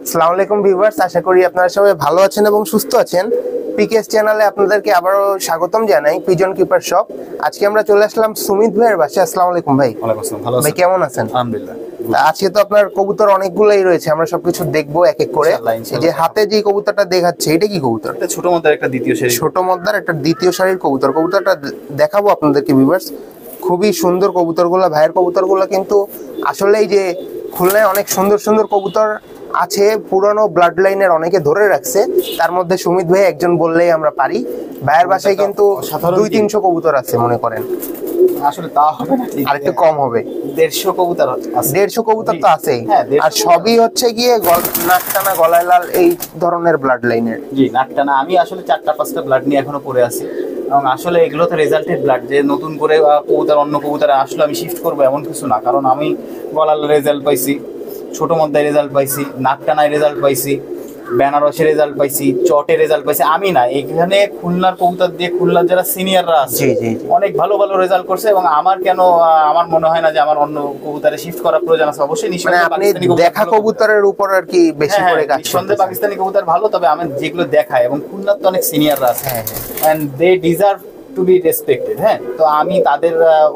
আসসালামু আলাইকুম ভিউয়ার্স, আশা করি আপনারা সবাই ভালো আছেন এবং সুস্থ আছেন। পিকেএস চ্যানেলে আপনাদেরকে আবারও স্বাগতম জানাই। Pigeon keeper shop. আজকে আমরা চলে আসলাম সুমিত ভাইয়ের বাসায়। আসসালামু আলাইকুম ভাই। ওয়ালাইকুম আসসালাম। ভালো আছেন ভাই? কেমন আছেন? আলহামদুলিল্লাহ। আজকে তো আপনার কবুতর অনেকগুলাই রয়েছে, আমরা সবকিছু দেখবো এক এক করে। এই যে হাতে যে কবুতরটা দেখাচ্ছে, এটা কি কবুতর? এটা ছোট মদ্দার একটা দ্বিতীয় সারি। ছোট মদ্দার একটা দ্বিতীয় সারির কবুতর। কবুতরটা দেখাবো আপনাদেরকে ভিউয়ার্স। খুবই সুন্দর কবুতরগুলো, ভাইয়ের কবুতরগুলো কিন্তু আসলেই যে খুলনায় অনেক সুন্দর সুন্দর কবুতর আছে, পুরনো ব্লাড লাইনের অনেকে ধরে রাখছে, তার মধ্যে সুমিত ভাই একজন বললেই আমরা পারি। ভাইয়ের বাসায় কিন্তু 200-300 কবুতর আছে মনে করেন। আসলে তা হবে না, আরেকটু কম হবে। 150 কবুতর আছে। 150 কবুতর তো আছেই, হ্যাঁ, আর সবই হচ্ছে গিয়ে নাকটানা, গলায় লাল এই ধরনের ব্লাড লাইনের। জি, নাকটানা। আমি আসলে 4-5টা ব্লাড নিয়ে এখনো পড়ে আছি, এবং আসলে এগুলো তো রেজাল্টেড ব্লাড, যে নতুন করে কবুতর অন্য কবুতরে আসলে আমি শিফট করবো এমন কিছু না। কারণ আমি গলার রেজাল্ট পাইছি, ছোট মদ্দায় রেজাল্ট পাইছি, নাকটানায় রেজাল্ট পাইছি, বেনারসের রেজাল্ট পাইছি, চটের রেজাল্ট পাইছি। আমি না, এখানে খুলনার কবুতর দিয়ে খুলনার যারা সিনিয়ররা আছে অনেক ভালো ভালো রেজাল্ট করছে, এবং আমার কেন আমার মনে হয় না যে আমার অন্য কবুতরে শিফট করার প্রয়োজন আছে। অবশ্যই আপনি দেখা কবুতরের উপর আর কি বেশি করে কাজ করেন। নিঃসন্দেহে পাকিস্তানি কবুতর ভালো, তবে আমি যেগুলো দেখাই, এবং খুলনার তো অনেক সিনিয়ররা আছে, and they deserve to be respected. হ্যাঁ, তো আমি তাদের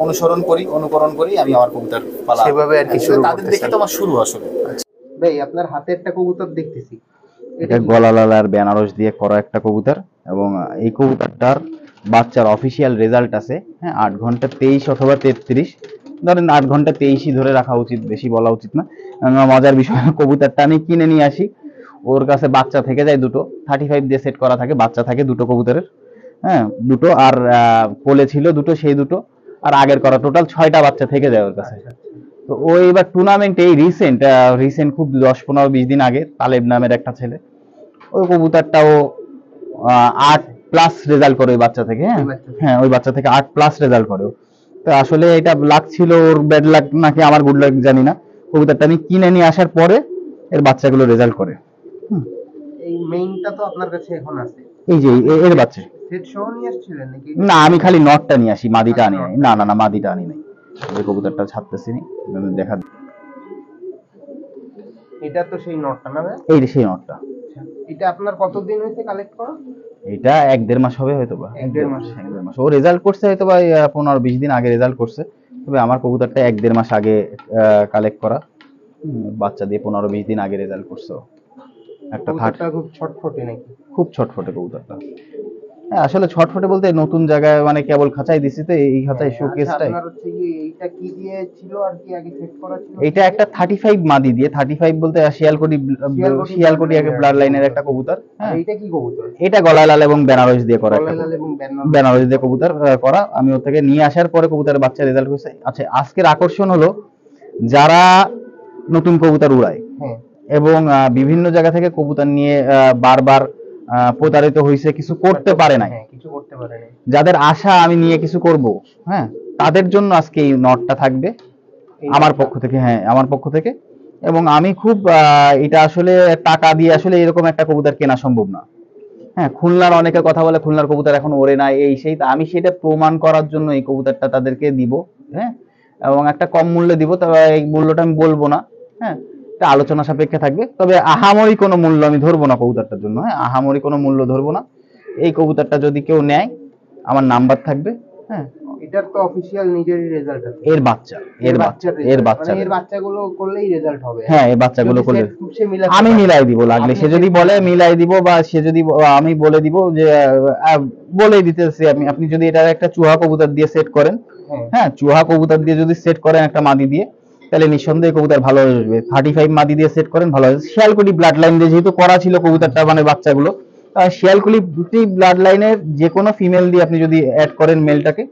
অনুকরণ করি আমি আমার কবুতর পালা সেভাবে আর কি তাদের দেখে তো আমার শুরু আসলে। ভাই, আপনার হাতে একটা কবুতর দেখতেছি, এটা গলালাল আর বেনারস দিয়ে করা একটা কবুতর, এবং এই কবুতরটার বাচ্চার অফিসিয়াল রেজাল্ট আছে। হ্যাঁ, 8 ঘন্টা 23 অথবা 33, ধরেন 8 ঘন্টা 23ই ধরে রাখা উচিত, বেশি বলা উচিত না। মজার বিষয়, কবুতরটা আমি কিনে নিয়ে আসি, ওর কাছে বাচ্চা থেকে যায় দুটো, 35 দিয়ে সেট করা থাকে, বাচ্চা থাকে দুটো কবুতরের। হ্যাঁ, দুটো, আর কোলে ছিল দুটো, সেই দুটো, আর আগের করা টোটাল 6টা বাচ্চা থেকে যায় ওর কাছে। তো ও এবার টুর্নামেন্টে এই রিসেন্ট খুব 10-15-20 দিন আগে তালেব নামের একটা ছেলে, ওই কবুতরটাও 8+ রেজাল্ট করে ওই বাচ্চা থেকে। হ্যাঁ, ওই বাচ্চা থেকে 8+ রেজাল্ট করে। তো আসলে এটা লাক ছিল ওর, ব্যাড লাক নাকি আমার গুড লাক জানি না। কবুতরটা আমি কিনে নিয়ে আসার পরে এর বাচ্চাগুলো রেজাল্ট করে। এই মেইনটা তো আপনার কাছে এখন আছে, এই যে এর বাচ্চা। সেট সহ নিয়ে আসছিলেন নাকি? না, আমি খালি নটটা নিয়ে আসি, মাদিটা আনি নাই। না, মাদিটা আনি নাই। এই কবুতরটা ছাড়তেছি নি, দেখা। এটা তো সেই নটটা না ভাই? এই সেই নটটা। এটা আপনার কতদিন হয়েছে কালেক্ট করা? এটা 1-1.5 মাস হবে হয়তো বা। 1-1.5 মাস। ও রেজাল্ট করছে হয়তো বা 15-20 দিন আগে রেজাল্ট করছে, তবে আমার কবুতরটা 1-1.5 মাস আগে কালেক্ট করা। বাচ্চা দিয়ে 15-20 দিন আগে রেজাল্ট করছে। একটা কবুতরটা খুব ছটফটে নাকি? খুব ছটফটে কবুতরটা। হ্যাঁ, আসলে ছটফটে বলতে নতুন জায়গায় মানে কেবল খাঁচাই দিছি, তো এই খাঁচায় শোকেসটাই। আপনার হচ্ছে কি এইটা কি দিয়ে ছিল আর কি আগে সেট করা ছিল? এটা একটা 35 মাদি দিয়ে, 35 বলতে শিয়ালকোটি একটা ব্লাড লাইনের একটা কবুতর। হ্যাঁ, এইটা কি কবুতর? এটা গলায় লাল এবং বেনারস দিয়ে করা একটা, গলায় লাল এবং বেনারস দিয়ে কবুতর করা। আমি ওর থেকে নিয়ে আসার পরে কবুতরের বাচ্চা রেজাল্ট হয়েছে। আচ্ছা, আজকের আকর্ষণ হলো যারা নতুন কবুতর উড়ায় এবং বিভিন্ন জায়গা থেকে কবুতর নিয়ে বারবার প্রতারিত হয়েছে, কিছু করতে পারে নাই, যাদের আশা আমি নিয়ে কিছু করব, হ্যাঁ, তাদের জন্য আজকে এই নটটা থাকবে আমার পক্ষ থেকে। হ্যাঁ, আমার পক্ষ থেকে। এবং আমি খুব এটা আসলে টাকা দিয়ে আসলে এরকম একটা কবুতর কেনা সম্ভব না। হ্যাঁ, খুলনার অনেকে কথা বলে খুলনার কবুতর এখন ওড়ে না, এই সেই। আমি সেটা প্রমাণ করার জন্য এই কবুতরটা তাদেরকে দিব। হ্যাঁ, এবং একটা কম মূল্যে দিব, তবে এই মূল্যটা আমি বলবো না। হ্যাঁ, এটা আলোচনা সাপেক্ষে থাকবে, তবে আহামরি কোনো মূল্য আমি ধরবো না কবুতরটার জন্য। হ্যাঁ, আহামরি কোনো মূল্য ধরবো না। এই কবুতরটা যদি কেউ নেয়, আমার নাম্বার থাকবে। হ্যাঁ, এটার তো অফিশিয়াল নিজেরই রেজাল্ট আছে। এর বাচ্চাগুলো করলেই রেজাল্ট হবে। হ্যাঁ, এই বাচ্চাগুলো করলে আমি মিলাই দিব, লাগলে সে যদি বলে মিলাই দিব, বা সে যদি আমি বলে দিব যে বলে দিতেছি আমি। আপনি যদি এটা একটা চুহা কবুতর দিয়ে সেট করেন, হ্যাঁ, চুহা কবুতর দিয়ে যদি সেট করেন একটা মাদি দিয়ে, তাহলে নিঃসন্দেহে কবুতর ভালো আসবে। 35 মাদি দিয়ে সেট করেন, ভালো আসবে। শিয়ালকুটি ব্লাড লাইন দিয়ে যেহেতু করা ছিল কবুতরটা, মানে বাচ্চাগুলো, শিয়ালকুটি ব্লাড লাইনের যে কোনো ফিমেল দিয়ে আপনি যদি অ্যাড করেন মেলটাকে,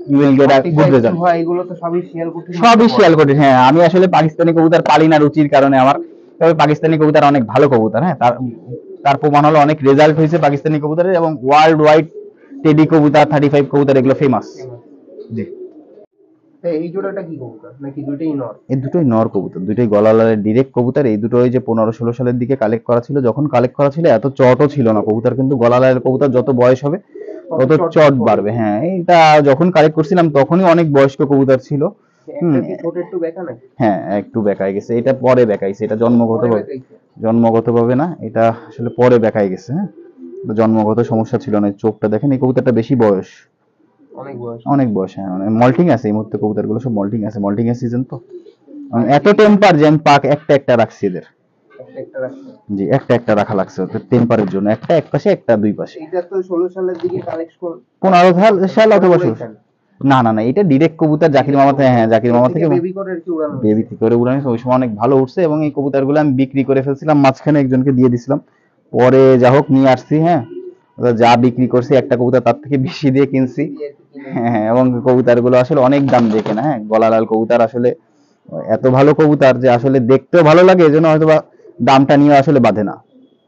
সবই শিয়ালকুটি। হ্যাঁ, আমি আসলে পাকিস্তানি কবুতর পালি না রুচির কারণে আমার, তবে পাকিস্তানি কবুতর অনেক ভালো কবুতর। হ্যাঁ, তার প্রমাণ হলো অনেক রেজাল্ট হয়েছে পাকিস্তানি কবুতরের, এবং ওয়ার্ল্ড ওয়াইড টেডি কবুতর, 35 কবুতর এগুলো ফেমাস। জি, এই জোড়াটা কি কবুতর নাকি দুটোই নর? এই দুটোই নর কবুতর, দুটোই গলালালের ডিরেক্ট কবুতর। এই দুটো ওই যে 15-16 সালের দিকে কালেক্ট করা ছিল। যখন কালেক্ট করা ছিল এত চটও ছিল না কবুতর, কিন্তু গলালালের কবুতর যত বয়স হবে তত চট বাড়বে। হ্যাঁ, এটা যখন কালেক্ট করছিলাম তখনই অনেক বয়স্ক কবুতর ছিল, একটা কি ছোট একটু বেঁকা না? হ্যাঁ একটু বেঁকায় গেছে, এটা পরে বেঁকাইছে, এটা জন্মগতভাবে না, এটা আসলে পরে বেঁকায় গেছে। হ্যাঁ, এটা জন্মগত সমস্যা ছিল না। চোখটা দেখেন, এই কবুতরটা বেশি বয়স, অনেক বয়স। হ্যাঁ মানে মল্টিং আছে এই মুহূর্তে, কবুতরগুলো সব মল্টিং আছে, মল্টিং এর সিজন তো। এত টেম্পার যে আমি পাক একটা একটা রাখছি এদের। জি, একটা একটা রাখা লাগছে টেম্পারের জন্য, একটা এক পাশে একটা দুই পাশে। এটা তো 16 সালের দিকে কালেকশন, 15 সাল অথবা 16। না না না, এটা ডিরেক্ট কবুতর জাকির মামা থেকে। হ্যাঁ, জাকির মামা থেকে বেবি করে আর কি উড়ানো, বেবি থেকে করে উড়ানো। ওই সময় অনেক ভালো উঠছে এবং এই কবুতরগুলো আমি বিক্রি করে ফেলছিলাম, মাঝখানে একজনকে দিয়ে দিছিলাম, পরে যা হোক নিয়ে আসছি। হ্যাঁ, যা বিক্রি করছি একটা কবুতর তার থেকে বেশি দিয়ে কিনছি। হ্যাঁ, এবং কবুতরগুলো আসলে অনেক দাম দিয়ে কেনা। হ্যাঁ, গলালাল কবুতর আসলে এত ভালো কবুতর যে আসলে দেখতেও ভালো লাগে, এজন্য হয়তো বা দামটা নিয়ে আসলে বাধে না।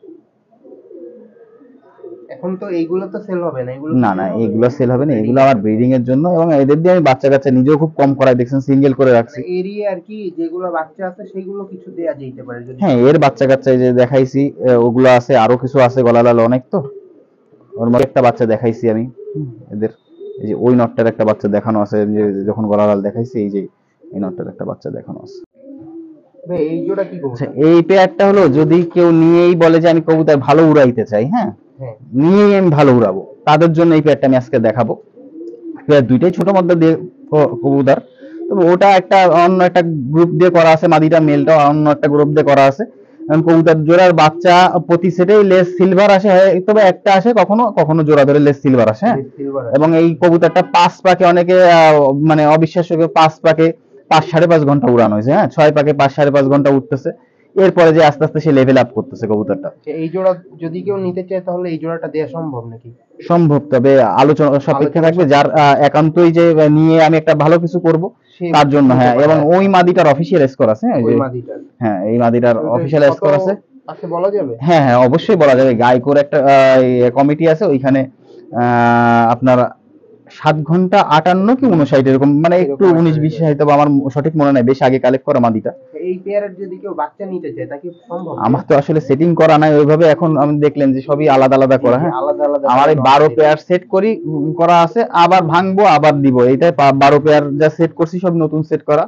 এখন তো এইগুলো তো সেল হবে না, এগুলো না না, এগুলো সেল হবে না, এগুলো আমার ব্রিডিং এর জন্য, এবং এদের দিয়ে আমি বাচ্চা কাচ্চা নিজেও খুব কম করাই, দেখছেন সিঙ্গেল করে রাখছি। এরিয়া আর কি যেগুলো বাচ্চা আছে সেগুলো কিছু দেয়া যেতে পারে যদি। হ্যাঁ, এর বাচ্চা কাচ্চা এই যে দেখাইছি, ওগুলো আছে, আরো কিছু আছে গলালাল অনেক। তো ওর মধ্যে একটা বাচ্চা দেখাইছি আমি এদের, এই যে ওই নটটার একটা বাচ্চা দেখানো আছে, যে যখন গলালাল দেখাইছি, এই যে এই নটটার একটা বাচ্চা দেখানো আছে। ভাই এই জোড়া কি কবুতর? আচ্ছা, এই পেয়ারটা হলো, যদি কেউ নিয়েই বলে যে আমি কবুতর ভালো উড়াইতে চাই, হ্যাঁ নিয়েই আমি ভালো উড়াবো, তাদের জন্য এই পেয়ারটা আমি আজকে দেখাবো। পেয়ার দুইটাই ছোট মধ্যে দিয়ে কবুতর, তবে ওটা একটা অন্য একটা গ্রুপ দিয়ে করা আছে, মাদিটা মেলটা অন্য একটা গ্রুপ দিয়ে করা আছে। কবুতর জোড়ার বাচ্চা প্রতি সেটেই লেস সিলভার আসে, তবে একটা আসে কখনো কখনো জোড়া ধরে লেস সিলভার আসে। এবং এই কবুতরটা 5 পাকে, অনেকে মানে অবিশ্বাস্য, 5 পাকে 5-5.5 ঘন্টা উড়ানো হয়েছে। হ্যাঁ, 6 পাকে 5-5.5 ঘন্টা উঠতেছে, এরপরে যে আস্তে আস্তে সে লেভেল আপ করতেছে কবুতরটা। এই জোড়া যদি কেউ নিতে চায় তাহলে এই জোড়াটা দেওয়া সম্ভব নাকি? সম্ভব, তবে আলোচনা সাপেক্ষে থাকবে। যার একান্তই যে নিয়ে আমি একটা ভালো কিছু করব তার জন্য। হ্যাঁ, এবং ওই মাদিটার অফিসিয়াল স্কোর আছে। হ্যাঁ, এই মাদিটার অফিসিয়াল স্কোর আছে, বলা যাবে? হ্যাঁ হ্যাঁ, অবশ্যই বলা যাবে। গাইকোর একটা কমিটি আছে, ওইখানে আপনার 7 ঘন্টা 58 কি 59 এরকম, মানে একটু 19-20 হয়তো আমার সঠিক মনে নাই, বেশ আগে কালেক্ট করা মাদিটা। এই পেয়ারের যদি কেউ বাচ্চা নিতে চায় তা কি সম্ভব? আমার তো আসলে সেটিং করা নাই ওইভাবে, এখন আমি দেখলেন যে সবই আলাদা আলাদা করা। হ্যাঁ, আলাদা আলাদা আমার এই 12 পেয়ার সেট করি করা আছে, আবার ভাঙবো আবার দিব, এইটাই 12 পেয়ার যা সেট করছি সব নতুন সেট করা।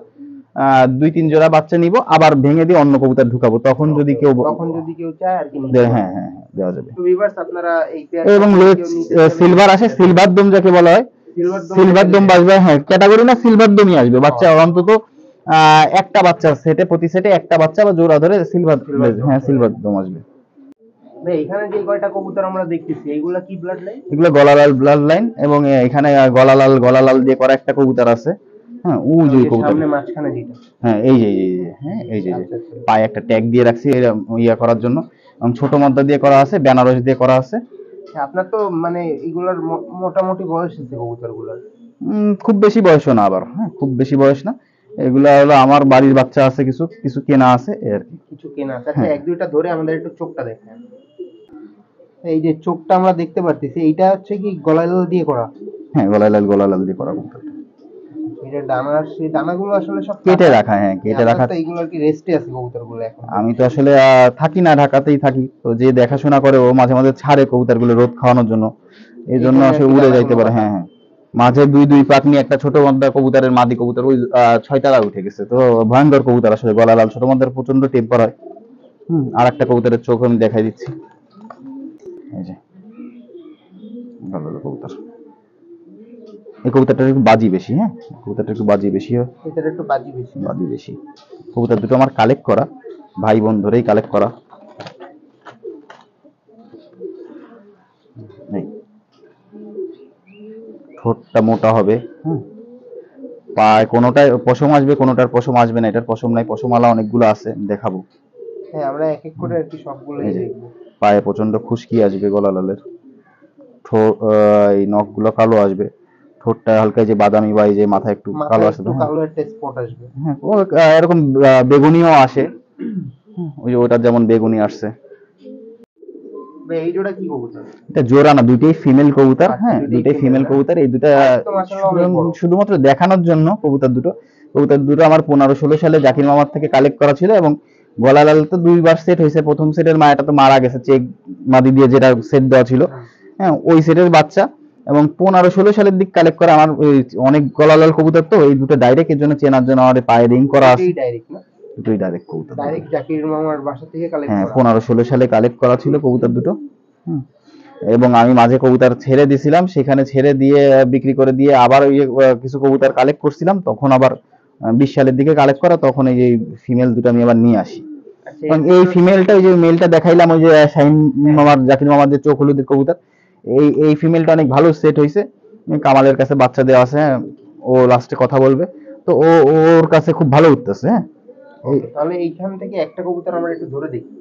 2-3 জোড়া বাচ্চা নিব, আবার ভেঙে দিয়ে অন্য কবুতর ঢুকাবো, তখন যদি কেউ চায় আর কি। হ্যাঁ হ্যাঁ, দেওয়া যাবে। তো ভিউয়ার্স আপনারা এই পেয়ার এবং সিলভার আসে, সিলভার দম যাকে বলা হয়, সিলভার দম বাজবে। হ্যাঁ, ক্যাটাগরি না, সিলভার দমই আসবে বাচ্চা, অন্তত একটা বাচ্চা সেটে, প্রতি সেটে একটা বাচ্চা বা জোড়া ধরে সিলভার, হ্যাঁ সিলভার দম আসবে। ভাই এখানে যে কয়টা কবুতর আমরা দেখতেছি এইগুলা কি ব্লাড লাইন? এগুলো গলালাল ব্লাড লাইন, এবং এখানে গলালাল দিয়ে করা একটা কবুতর আছে। হ্যাঁ, ও যে কবুতর সামনে মাঝখানে যেটা, হ্যাঁ এই যে হ্যাঁ এই যে পায়ে একটা ট্যাগ দিয়ে রাখছি ইয়া করার জন্য, এবং ছোট মদ্দা দিয়ে করা আছে, বেনারস দিয়ে করা আছে। আপনার তো মানে এগুলার মোটামুটি বয়স আছে কবুতরগুলোর? খুব বেশি বয়সও না আবার। হ্যাঁ, খুব বেশি বয়স না। এগুলা হলো আমার বাড়ির বাচ্চা আছে, কিছু কিছু কেনা আছে আর কি। কিছু কেনা আছে। আচ্ছা, এক দুইটা ধরে আমাদের একটু চোখটা দেখেন। এই যে চোখটা আমরা দেখতে পারতেছি, এইটা হচ্ছে কি গলালাল দিয়ে করা? হ্যাঁ, গলালাল দিয়ে করা কবুতরটা। এটা ডানার, সেই ডানাগুলো আসলে সব কেটে রাখা। হ্যাঁ, কেটে রাখা। তো এইগুলো কি রেস্টে আছে কবুতরগুলো এখন? আমি তো আসলে থাকি না, ঢাকাতেই থাকি, তো যে দেখাশোনা করে ও মাঝে মাঝে ছাড়ে কবুতরগুলো রোদ খাওয়ানোর জন্য, এই জন্য আসলে উড়ে যাইতে পারে। হ্যাঁ হ্যাঁ, মাঝে 2 পাক নিয়ে একটা ছোট মদ্দা কবুতরের মাদি কবুতর ওই 6 তলায় উঠে গেছে। তো ভয়ঙ্কর কবুতর আসলে গলালাল, ছোট মদ্দার প্রচন্ড টেম্পার হয়। আর একটা কবুতরের চোখ আমি দেখাই দিচ্ছি, এই যে গলালাল কবুতর। এই কবুতরটা একটু বাজি বেশি। হ্যাঁ, কবুতরটা একটু বাজি বেশি হয়, এটার একটু বাজি বেশি। কবুতর দুটো আমার কালেক্ট করা, ভাই বোন ধরেই কালেক্ট করা। ঠোঁটটা মোটা হবে। পায় কোনোটায় পশম আসবে, কোনোটার পশম আসবে না। এটার পশম নাই, পশমালা অনেকগুলো আছে, দেখাবো। হ্যাঁ, আমরা এক এক করে আর কি সবগুলোই দেখব। পায়ে প্রচন্ড খুশকি আসবে গলালালের, এই নখগুলো কালো আসবে, ঠোঁটটা হালকা যে বাদামি বা এই যে মাথায় একটু কালো আসবে, কালো একটা স্পট আসবে। হ্যাঁ, এরকম বেগুনিও আসে, ওই যে ওটার যেমন বেগুনি আসছে। এই জোড়া কি কবুতর? এটা জোড়া না, দুইটাই ফিমেল কবুতর। হ্যাঁ, দুইটাই ফিমেল কবুতর। এই দুটা শুধুমাত্র দেখানোর জন্য কবুতর দুটো আমার 15-16 সালে জাকির মামার থেকে কালেক্ট করা ছিল, এবং গলালাল তো 2বার সেট হয়েছে। প্রথম সেটের মায়াটা তো মারা গেছে, চেক মাদি দিয়ে যেটা সেট দেওয়া ছিল। হ্যাঁ, ওই সেটের বাচ্চা এবং 15-16 সালের দিক কালেক্ট করা আমার অনেক গলা লাল কবুতর, তো এই দুটো ডাইরেক্ট এর জন্য চেনার জন্য আমার পায়ে রিং করা আছে। ডাইরেক্ট না, দুটোই ডাইরেক্ট কবুতর, ডাইরেক্ট জাকির মামার বাসা থেকে কালেক্ট হ্যাঁ করা। 15-16 সালে কালেক্ট করা ছিল কবুতর দুটো। এবং আমি মাঝে কবুতর ছেড়ে দিছিলাম, সেখানে ছেড়ে দিয়ে বিক্রি করে দিয়ে আবার ওই কিছু কবুতর কালেক্ট করছিলাম, তখন আবার 20 সালের দিকে কালেক্ট করা, তখন এই যে ফিমেল দুটো আমি আবার নিয়ে আসি। এবং এই ফিমেলটা, ওই যে মেলটা দেখাইলাম ওই যে শাহিন মামার জাকির মামার যে চোখ হলুদের কবুতর, এই ফিমেলটা অনেক ভালো সেট হয়েছে। কামালের কাছে বাচ্চা দেওয়া আছে, হ্যাঁ ও লাস্টে কথা বলবে, তো ওর কাছে খুব ভালো উঠতেছে। হ্যাঁ তাহলে এইখান থেকে একটা কবুতর আমরা একটু ধরে দেখি।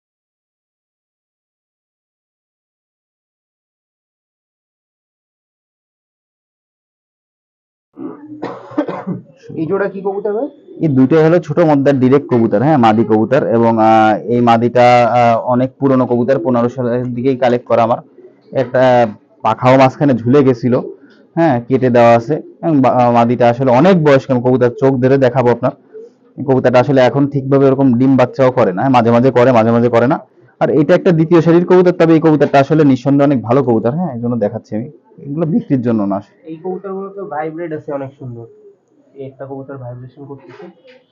এই জোড়া কি কবুতর ভাই? এই দুটোই হলো ছোট মদ্দার ডিরেক্ট কবুতর, হ্যাঁ মাদি কবুতর। এবং এই মাদিটা অনেক পুরনো কবুতর, 15 সালের দিকেই কালেক্ট করা আমার। একটা পাখাও মাঝখানে ঝুলে গেছিল, হ্যাঁ কেটে দেওয়া আছে। এবং মাদিটা আসলে অনেক বয়স্ক কবুতর, চোখ ধরে দেখাবো আপনার। এই কবুতরটা আসলে এখন ঠিকভাবে এরকম ডিম বাচ্চাও করে না, মাঝে মাঝে করে, মাঝে মাঝে করে না। আর এটা একটা দ্বিতীয় সারির কবুতর, তবে এই কবুতরটা আসলে নিঃসন্দেহে অনেক ভালো কবুতর, হ্যাঁ এই জন্য দেখাচ্ছি আমি, এগুলো বিক্রির জন্য না। এই কবুতরগুলো তো ভাইব্রেট আছে অনেক সুন্দর। এই একটা কবুতর ভাইব্রেশন করতেছে।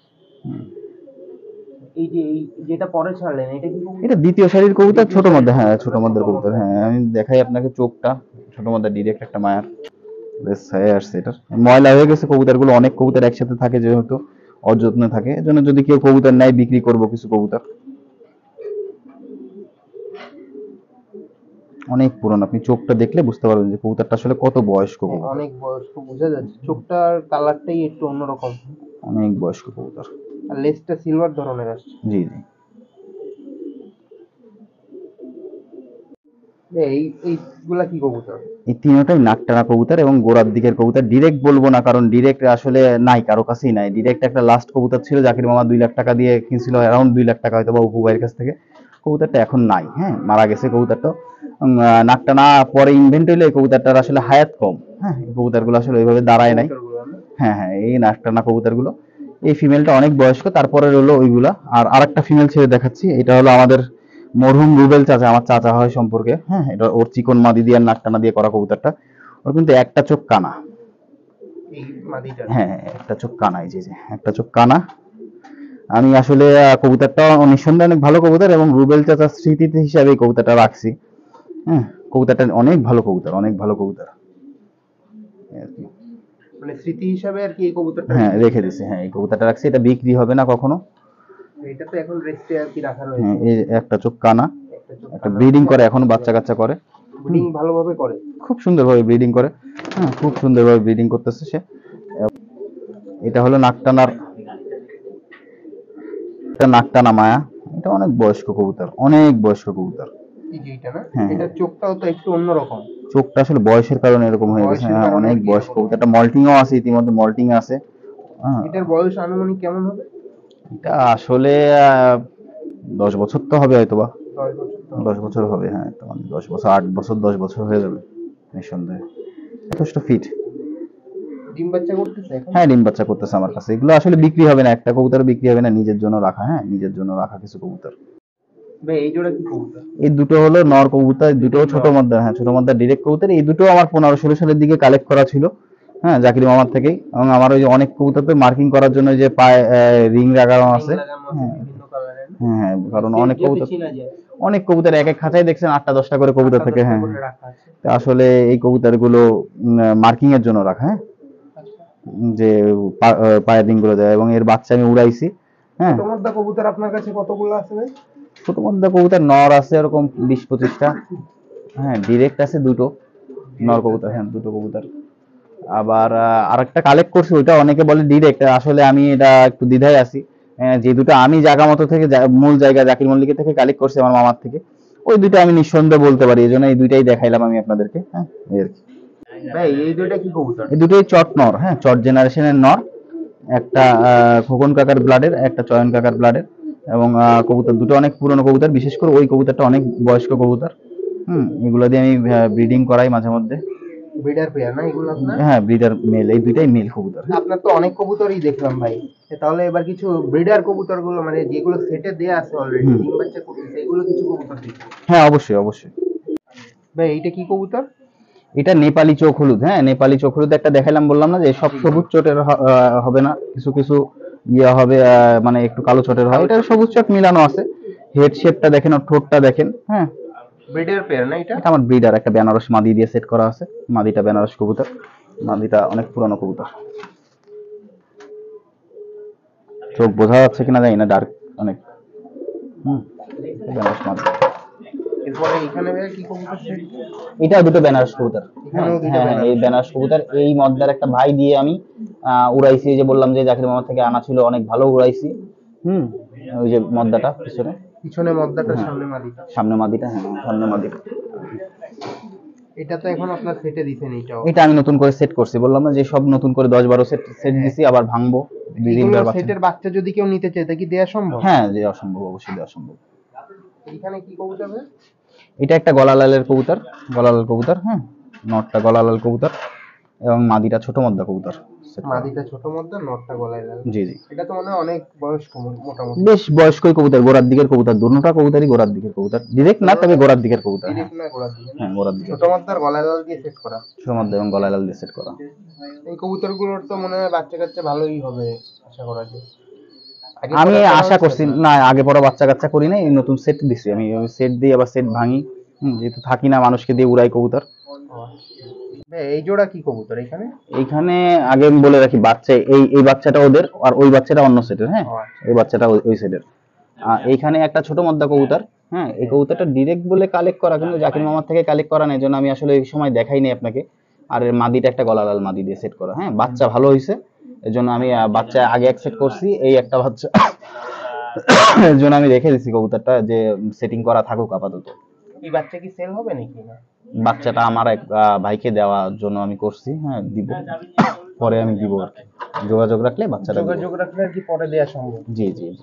এই যে এই যেটা পরে ছাড়লেন এটা কি কবুতর? এটা দ্বিতীয় সারির কবুতর, ছোট মধ্যে, হ্যাঁ ছোট মধ্যের কবুতর। হ্যাঁ আমি দেখাই আপনাকে চোখটা, ছোট মধ্যে ডিরেক্ট একটা মায়ার বেশ ছায়া আসছে। এটার ময়লা হয়ে গেছে কবুতরগুলো, অনেক কবুতর একসাথে থাকে যেহেতু, অযত্নে থাকে, এজন্য যদি কেউ কবুতর নেয় বিক্রি করব কিছু কবুতর। অনেক পুরনো, আপনি চোখটা দেখলে বুঝতে পারবেন যে কবুতরটা আসলে কত বয়স্ক কবুতর। অনেক বয়স্ক বোঝা যাচ্ছে, চোখটার কালারটাই একটু অন্যরকম, অনেক বয়স্ক কবুতর। আর লেজটা সিলভার ধরনের আসছে। জি জি। এইগুলা কি কবুতর? এই তিনটাই নাকটানা কবুতর এবং গোড়ার দিকের কবুতর। ডিরেক্ট বলবো না, কারণ ডিরেক্ট আসলে নাই, কারো কাছেই নাই। ডিরেক্ট একটা লাস্ট কবুতর ছিল, জাকির মামা 2 লাখ টাকা দিয়ে কিনছিল, অ্যারাউন্ড 2 লাখ টাকা হয়তো বা অপু ভাইয়ের কাছ থেকে। কবুতরটা এখন নাই, হ্যাঁ মারা গেছে কবুতরটা। নাকটানা পরে ইনভেন্ট হইলে এই কবুতরটার আসলে হায়াত কম, হ্যাঁ এই কবুতরগুলো আসলে ওইভাবে দাঁড়ায় নাই। হ্যাঁ হ্যাঁ এই নাকটানা কবুতরগুলো। এই ফিমেলটা অনেক বয়স্ক, তারপরে হলো ওইগুলা। আর আরেকটা ফিমেল ছেড়ে দেখাচ্ছি, এটা হলো আমাদের মরহুম রুবেল চাচা, আমার চাচা হয় সম্পর্কে, হ্যাঁ এটা ওর চিকন মাদি দিয়ে নাকটানা দিয়ে করা কবুতরটা। ওর কিন্তু একটা চোখ কানা, এই মাদিটা? হ্যাঁ একটা চোখ কানা, এই যে একটা চোখ কানা। আমি আসলে কবুতরটা নিঃসন্দেহে অনেক ভালো কবুতর, এবং রুবেল চাচার স্মৃতিতে হিসাবে এই কবুতরটা রাখছি। হ্যাঁ কবুতরটা অনেক ভালো কবুতর, অনেক ভালো কবুতর, এই আর কি। মানে স্মৃতি হিসাবে আর কি এই কবুতরটা? হ্যাঁ রেখে দিছি, হ্যাঁ এই কবুতরটা রাখছি, এটা বিক্রি হবে না কখনো। এটা তো এখন রেস্টে আর কি রাখা হ্যাঁ রয়েছে। এই একটা চোখ কানা, একটা কানা। ব্রিডিং করে, এখনো বাচ্চা কাচ্চা করে, ব্রিডিং ভালোভাবে করে। খুব সুন্দরভাবে ব্রিডিং করে, হ্যাঁ খুব সুন্দরভাবে ব্রিডিং করতেছে সে। এটা হলো নাকটানার, এটা নাকটানা মায়া। এটা অনেক বয়স্ক কবুতর, অনেক বয়স্ক কবুতর। এই যে এটা না, হ্যাঁ। এটার চোখটাও তো একটু অন্যরকম। চোখটা আসলে বয়সের কারণে এরকম হয়ে গেছে, বয়সের হ্যাঁ কারণে অনেক কি বয়স্ক এরকম? কবুতর। এটা মল্টিংও আছে, ইতিমধ্যে মল্টিং আছে। হ্যাঁ এটার বয়স আনুমানিক কেমন হবে? এটা আসলে 10 বছর তো হবে হয়তো বা, 10 বছর তো। 10 বছর হবে, হ্যাঁ এটা মানে 10 বছর, 8 বছর 10 বছর হয়ে যাবে নিঃসন্দেহে। যথেষ্ট ফিট। ডিম বাচ্চা করতেছে এখন? হ্যাঁ ডিম বাচ্চা করতেছে আমার কাছে। এগুলো আসলে বিক্রি হবে না, একটা কবুতর বিক্রি হবে না, নিজের জন্য রাখা, হ্যাঁ নিজের জন্য রাখা কিছু কবুতর। ভাই এই জোড়া কি কবুতর? এই দুটো হলো নর কবুতর, দুটো ছোট মদ্দার, হ্যাঁ ছোট মদ্দার ডিরেক্ট কবুতর। এই দুটো আমার 15-16 সালের দিকে কালেক্ট করা ছিল, হ্যাঁ জাকির মামার থেকেই। এবং আমার ওই যে অনেক কবুতরতে মার্কিং করার জন্য যে পায়ে রিং লাগানো আছে, হ্যাঁ বিভিন্ন কালারের। হ্যাঁ হ্যাঁ, কারণ অনেক যেহেতু কবুতর, চেনা যায়। অনেক কবুতর এক এক খাঁচায় দেখছেন 8টা-10টা করে কবুতর থেকে, হ্যাঁ করে রাখা আছে। তো আসলে এই কবুতরগুলো মার্কিং এর জন্য রাখা, হ্যাঁ আচ্ছা। যে পায়ের রিং গুলো দেয়। এবং এর বাচ্চা আমি উড়াইছি, হ্যাঁ। ছোট মদ্দা কবুতর আপনার কাছে কতগুলো আছে ভাই? ছোট মধ্যে কবুতর নর আছে এরকম 20-25টা, হ্যাঁ ডিরেক্ট আছে দুটো নর কবুতর, হ্যাঁ দুটো কবুতর। আবার আরেকটা কালেক্ট করছি, ওইটা অনেকে বলে ডিরেক্ট, আসলে আমি এটা একটু দ্বিধায় আছি। যে দুটো আমি জায়গা মতো থেকে মূল জায়গা জাকির মল্লিকের থেকে কালেক্ট করছি আমার মামার থেকে, ওই দুটো আমি নিঃসন্দেহে বলতে পারি, এই জন্য এই দুইটাই দেখাইলাম আমি আপনাদেরকে, হ্যাঁ এই আর কি। ভাই এই দুইটা কি কবুতর? এই দুটোই চট নর, হ্যাঁ চট জেনারেশনের নর। একটা খোকন কাকার ব্লাডের, একটা চয়ন কাকার ব্লাডের। এবং কবুতর দুটো অনেক পুরনো কবুতর, বিশেষ করে ওই কবুতরটা অনেক বয়স্ক কবুতর। এগুলো দিয়ে আমি ব্রিডিং করাই মাঝে মধ্যে। ব্রিডার পেয়ার না এগুলো আপনার? হ্যাঁ ব্রিডার মেল, এই দুইটাই মেল কবুতর। আপনার তো অনেক কবুতরই দেখলাম ভাই, তাহলে এবার কিছু ব্রিডার কবুতর গুলো মানে যেগুলো সেটে দেয়া আছে অলরেডি, ডিম বাচ্চা করতেছে, এগুলো কিছু কবুতর দেখি। হ্যাঁ অবশ্যই অবশ্যই। ভাই এইটা কি কবুতর? এটা নেপালি চোখ হলুদ। হ্যাঁ, নেপালি চোখ হলুদ একটা দেখাইলাম, বললাম না যে সব সবুজ চটের হবে না, কিছু কিছু ইয়ে হবে, মানে একটু কালো চটের হয়। এটা সবুজ চট মিলানো আছে। হেড শেপটা দেখেন, আর ঠোঁটটা দেখেন। হ্যাঁ, ব্রিডের পেয়ার না এটা? এটা আমার ব্রিডার, একটা বেনারস মাদি দিয়ে সেট করা আছে। মাদিটা বেনারস কবুতর, মাদিটা অনেক পুরানো কবুতর। চোখ বোঝা যাচ্ছে কিনা জানি না, ডার্ক অনেক। বেনারস মাদি। এরপরে এখানে ভাইয়া কি কবুতর সেট? এটা দুটো বেনারস কবুতর। হ্যাঁ, এই বেনারস কবুতর এই মদ্দার একটা ভাই দিয়ে আমি উড়াইছি। এই যে বললাম যে জাকির মামা থেকে আনা ছিল, অনেক ভালো উড়াইছি। ওই যে মদ্দাটা পিছনে মদ্দাটা, সামনে মাদিটা। সামনে মাদিটা, হ্যাঁ সামনে মাদিটা। এটা তো এখন আপনার সেটে দিছেন? এটা আমি নতুন করে সেট করছি, বললাম না যে সব নতুন করে 10-12 সেট দিছি, আবার ভাঙবো। দুই দিনকার বাচ্চা। সেটের বাচ্চা যদি কেউ নিতে চায় তা কি দেয়া সম্ভব? হ্যাঁ, দেওয়া সম্ভব, অবশ্যই দেওয়া সম্ভব। এখানে কি কবুতর ভাই? এটা একটা গলালালের কবুতর, গলালাল কবুতর। হ্যাঁ, নটটা গলালাল কবুতর এবং মাদিটা ছোট মদ্দা কবুতর। মাদিটা ছোট মদ্দা, নটটা গলায় লাল। জি জি। এটা তো মনে হয় অনেক বয়স্ক, মোটামুটি বেশ বয়স্কই কবুতর, গোড়ার দিকের কবুতর। দুটোটা কবুতরই গোড়ার দিকের কবুতর, ডিরেক্ট না তবে গোড়ার দিকের কবুতর। ডিরেক্ট না, গোড়ার দিকে? হ্যাঁ, গোড়ার দিকে। ছোট মদ্দার গলায় লাল দিয়ে সেট করা। ছোট মদ্দা এবং গলায় লাল দিয়ে সেট করা। এই কবুতরগুলোর তো মনে হয় বাচ্চা কাচ্চা ভালোই হবে আশা করা যায়। আমি আশা করছি না, আগে পরে বাচ্চা কাচ্চা করি না, এই নতুন সেট দিছি আমি। সেট দিই আবার সেট ভাঙি, যেহেতু থাকি না, মানুষকে দিয়ে উড়াই কবুতর। এই জোড়া কি কবুতর এখানে? এইখানে আগে আমি বলে রাখি, বাচ্চা এই বাচ্চাটা ওদের, আর ওই বাচ্চাটা অন্য সেটের। হ্যাঁ, এই বাচ্চাটা ওই সেটের। এইখানে একটা ছোট মদ্দা কবুতর। হ্যাঁ, এই কবুতরটা ডিরেক্ট বলে কালেক্ট করা, কিন্তু জাকির মামার থেকে কালেক্ট করা নেই, জন্য আমি আসলে এই সময় দেখাই নাই আপনাকে। আর এর মাদিটা একটা গলালাল মাদি দিয়ে সেট করা। হ্যাঁ, বাচ্চা ভালো হয়েছে, এর জন্য আমি বাচ্চা আগে এক সেট করছি। এই একটা বাচ্চা এর জন্য আমি রেখে দিছি কবুতরটা, যে সেটিং করা থাকুক আপাতত। এই বাচ্চা কি সেল হবে নাকি না? বাচ্চাটা আমার এক ভাইকে দেওয়ার জন্য আমি করছি। হ্যাঁ, দিব, পরে আমি দিব আর কি। যোগাযোগ রাখলে বাচ্চাটা দিব। যোগাযোগ রাখলে আর কি পরে দেয়া সম্ভব? জি জি জি।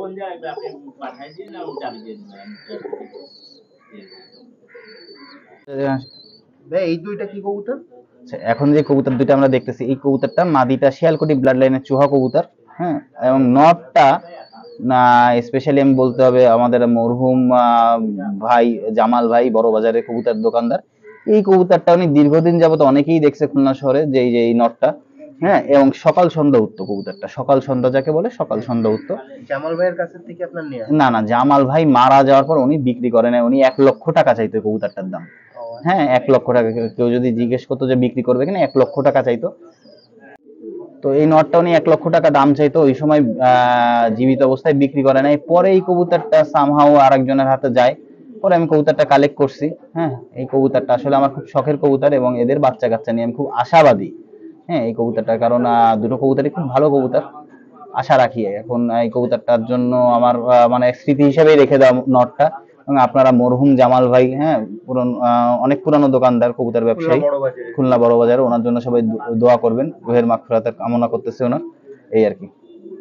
এই দুইটা কি কবুতর? এখন যে কবুতর দুইটা আমরা দেখতেছি, এই কবুতরটা মাদিটা শিয়ালকুটি ব্লাড লাইনের চুহা কবুতর। হ্যাঁ, এবং নটটা না, স্পেশালি আমি বলতে হবে আমাদের মরহুম ভাই জামাল ভাই, বড় বাজারের কবুতর দোকানদার। এই কবুতরটা উনি দীর্ঘদিন যাবত অনেকেই দেখছে খুলনা শহরে, যে এই নটটা। হ্যাঁ, এবং সকাল সন্ধ্যা উঠতো কবুতরটা, সকাল সন্ধ্যা যাকে বলে, সকাল সন্ধ্যা উঠতো। জামাল ভাইয়ের কাছ থেকে আপনার নেয়া? না না, জামাল ভাই মারা যাওয়ার পর উনি বিক্রি করে না, উনি 1 লক্ষ টাকা চাইতো কবুতরটার দাম। হ্যাঁ, 1 লক্ষ টাকা। কেউ যদি জিজ্ঞেস করতো যে বিক্রি করবে কিনা, 1 লক্ষ টাকা চাইতো। তো এই নটটা উনি 1 লক্ষ টাকা দাম চাইতো, ওই সময় জীবিত অবস্থায় বিক্রি করে নাই। পরে এই কবুতরটা সামহাও আরেকজনের হাতে যায়, পরে আমি কবুতরটা কালেক্ট করছি। হ্যাঁ, এই কবুতরটা আসলে আমার খুব শখের কবুতর, এবং এদের বাচ্চা কাচ্চা নিয়ে আমি খুব আশাবাদী। হ্যাঁ, এই কবুতরটা, কারণ দুটো কবুতরই খুব ভালো কবুতর, আশা রাখি। এখন এই কবুতরটার জন্য আমার মানে স্মৃতি হিসেবেই রেখে দেওয়া নটটা। এবং আপনারা মরহুম জামাল ভাই, হ্যাঁ, অনেক পুরানো দোকানদার, কবুতর ব্যবসায়ী, খুলনা বড় বাজারে, ওনার জন্য সবাই দোয়া করবেন, রুহের মাগফিরাতের কামনা করতেছে ওনার, এই আর কি।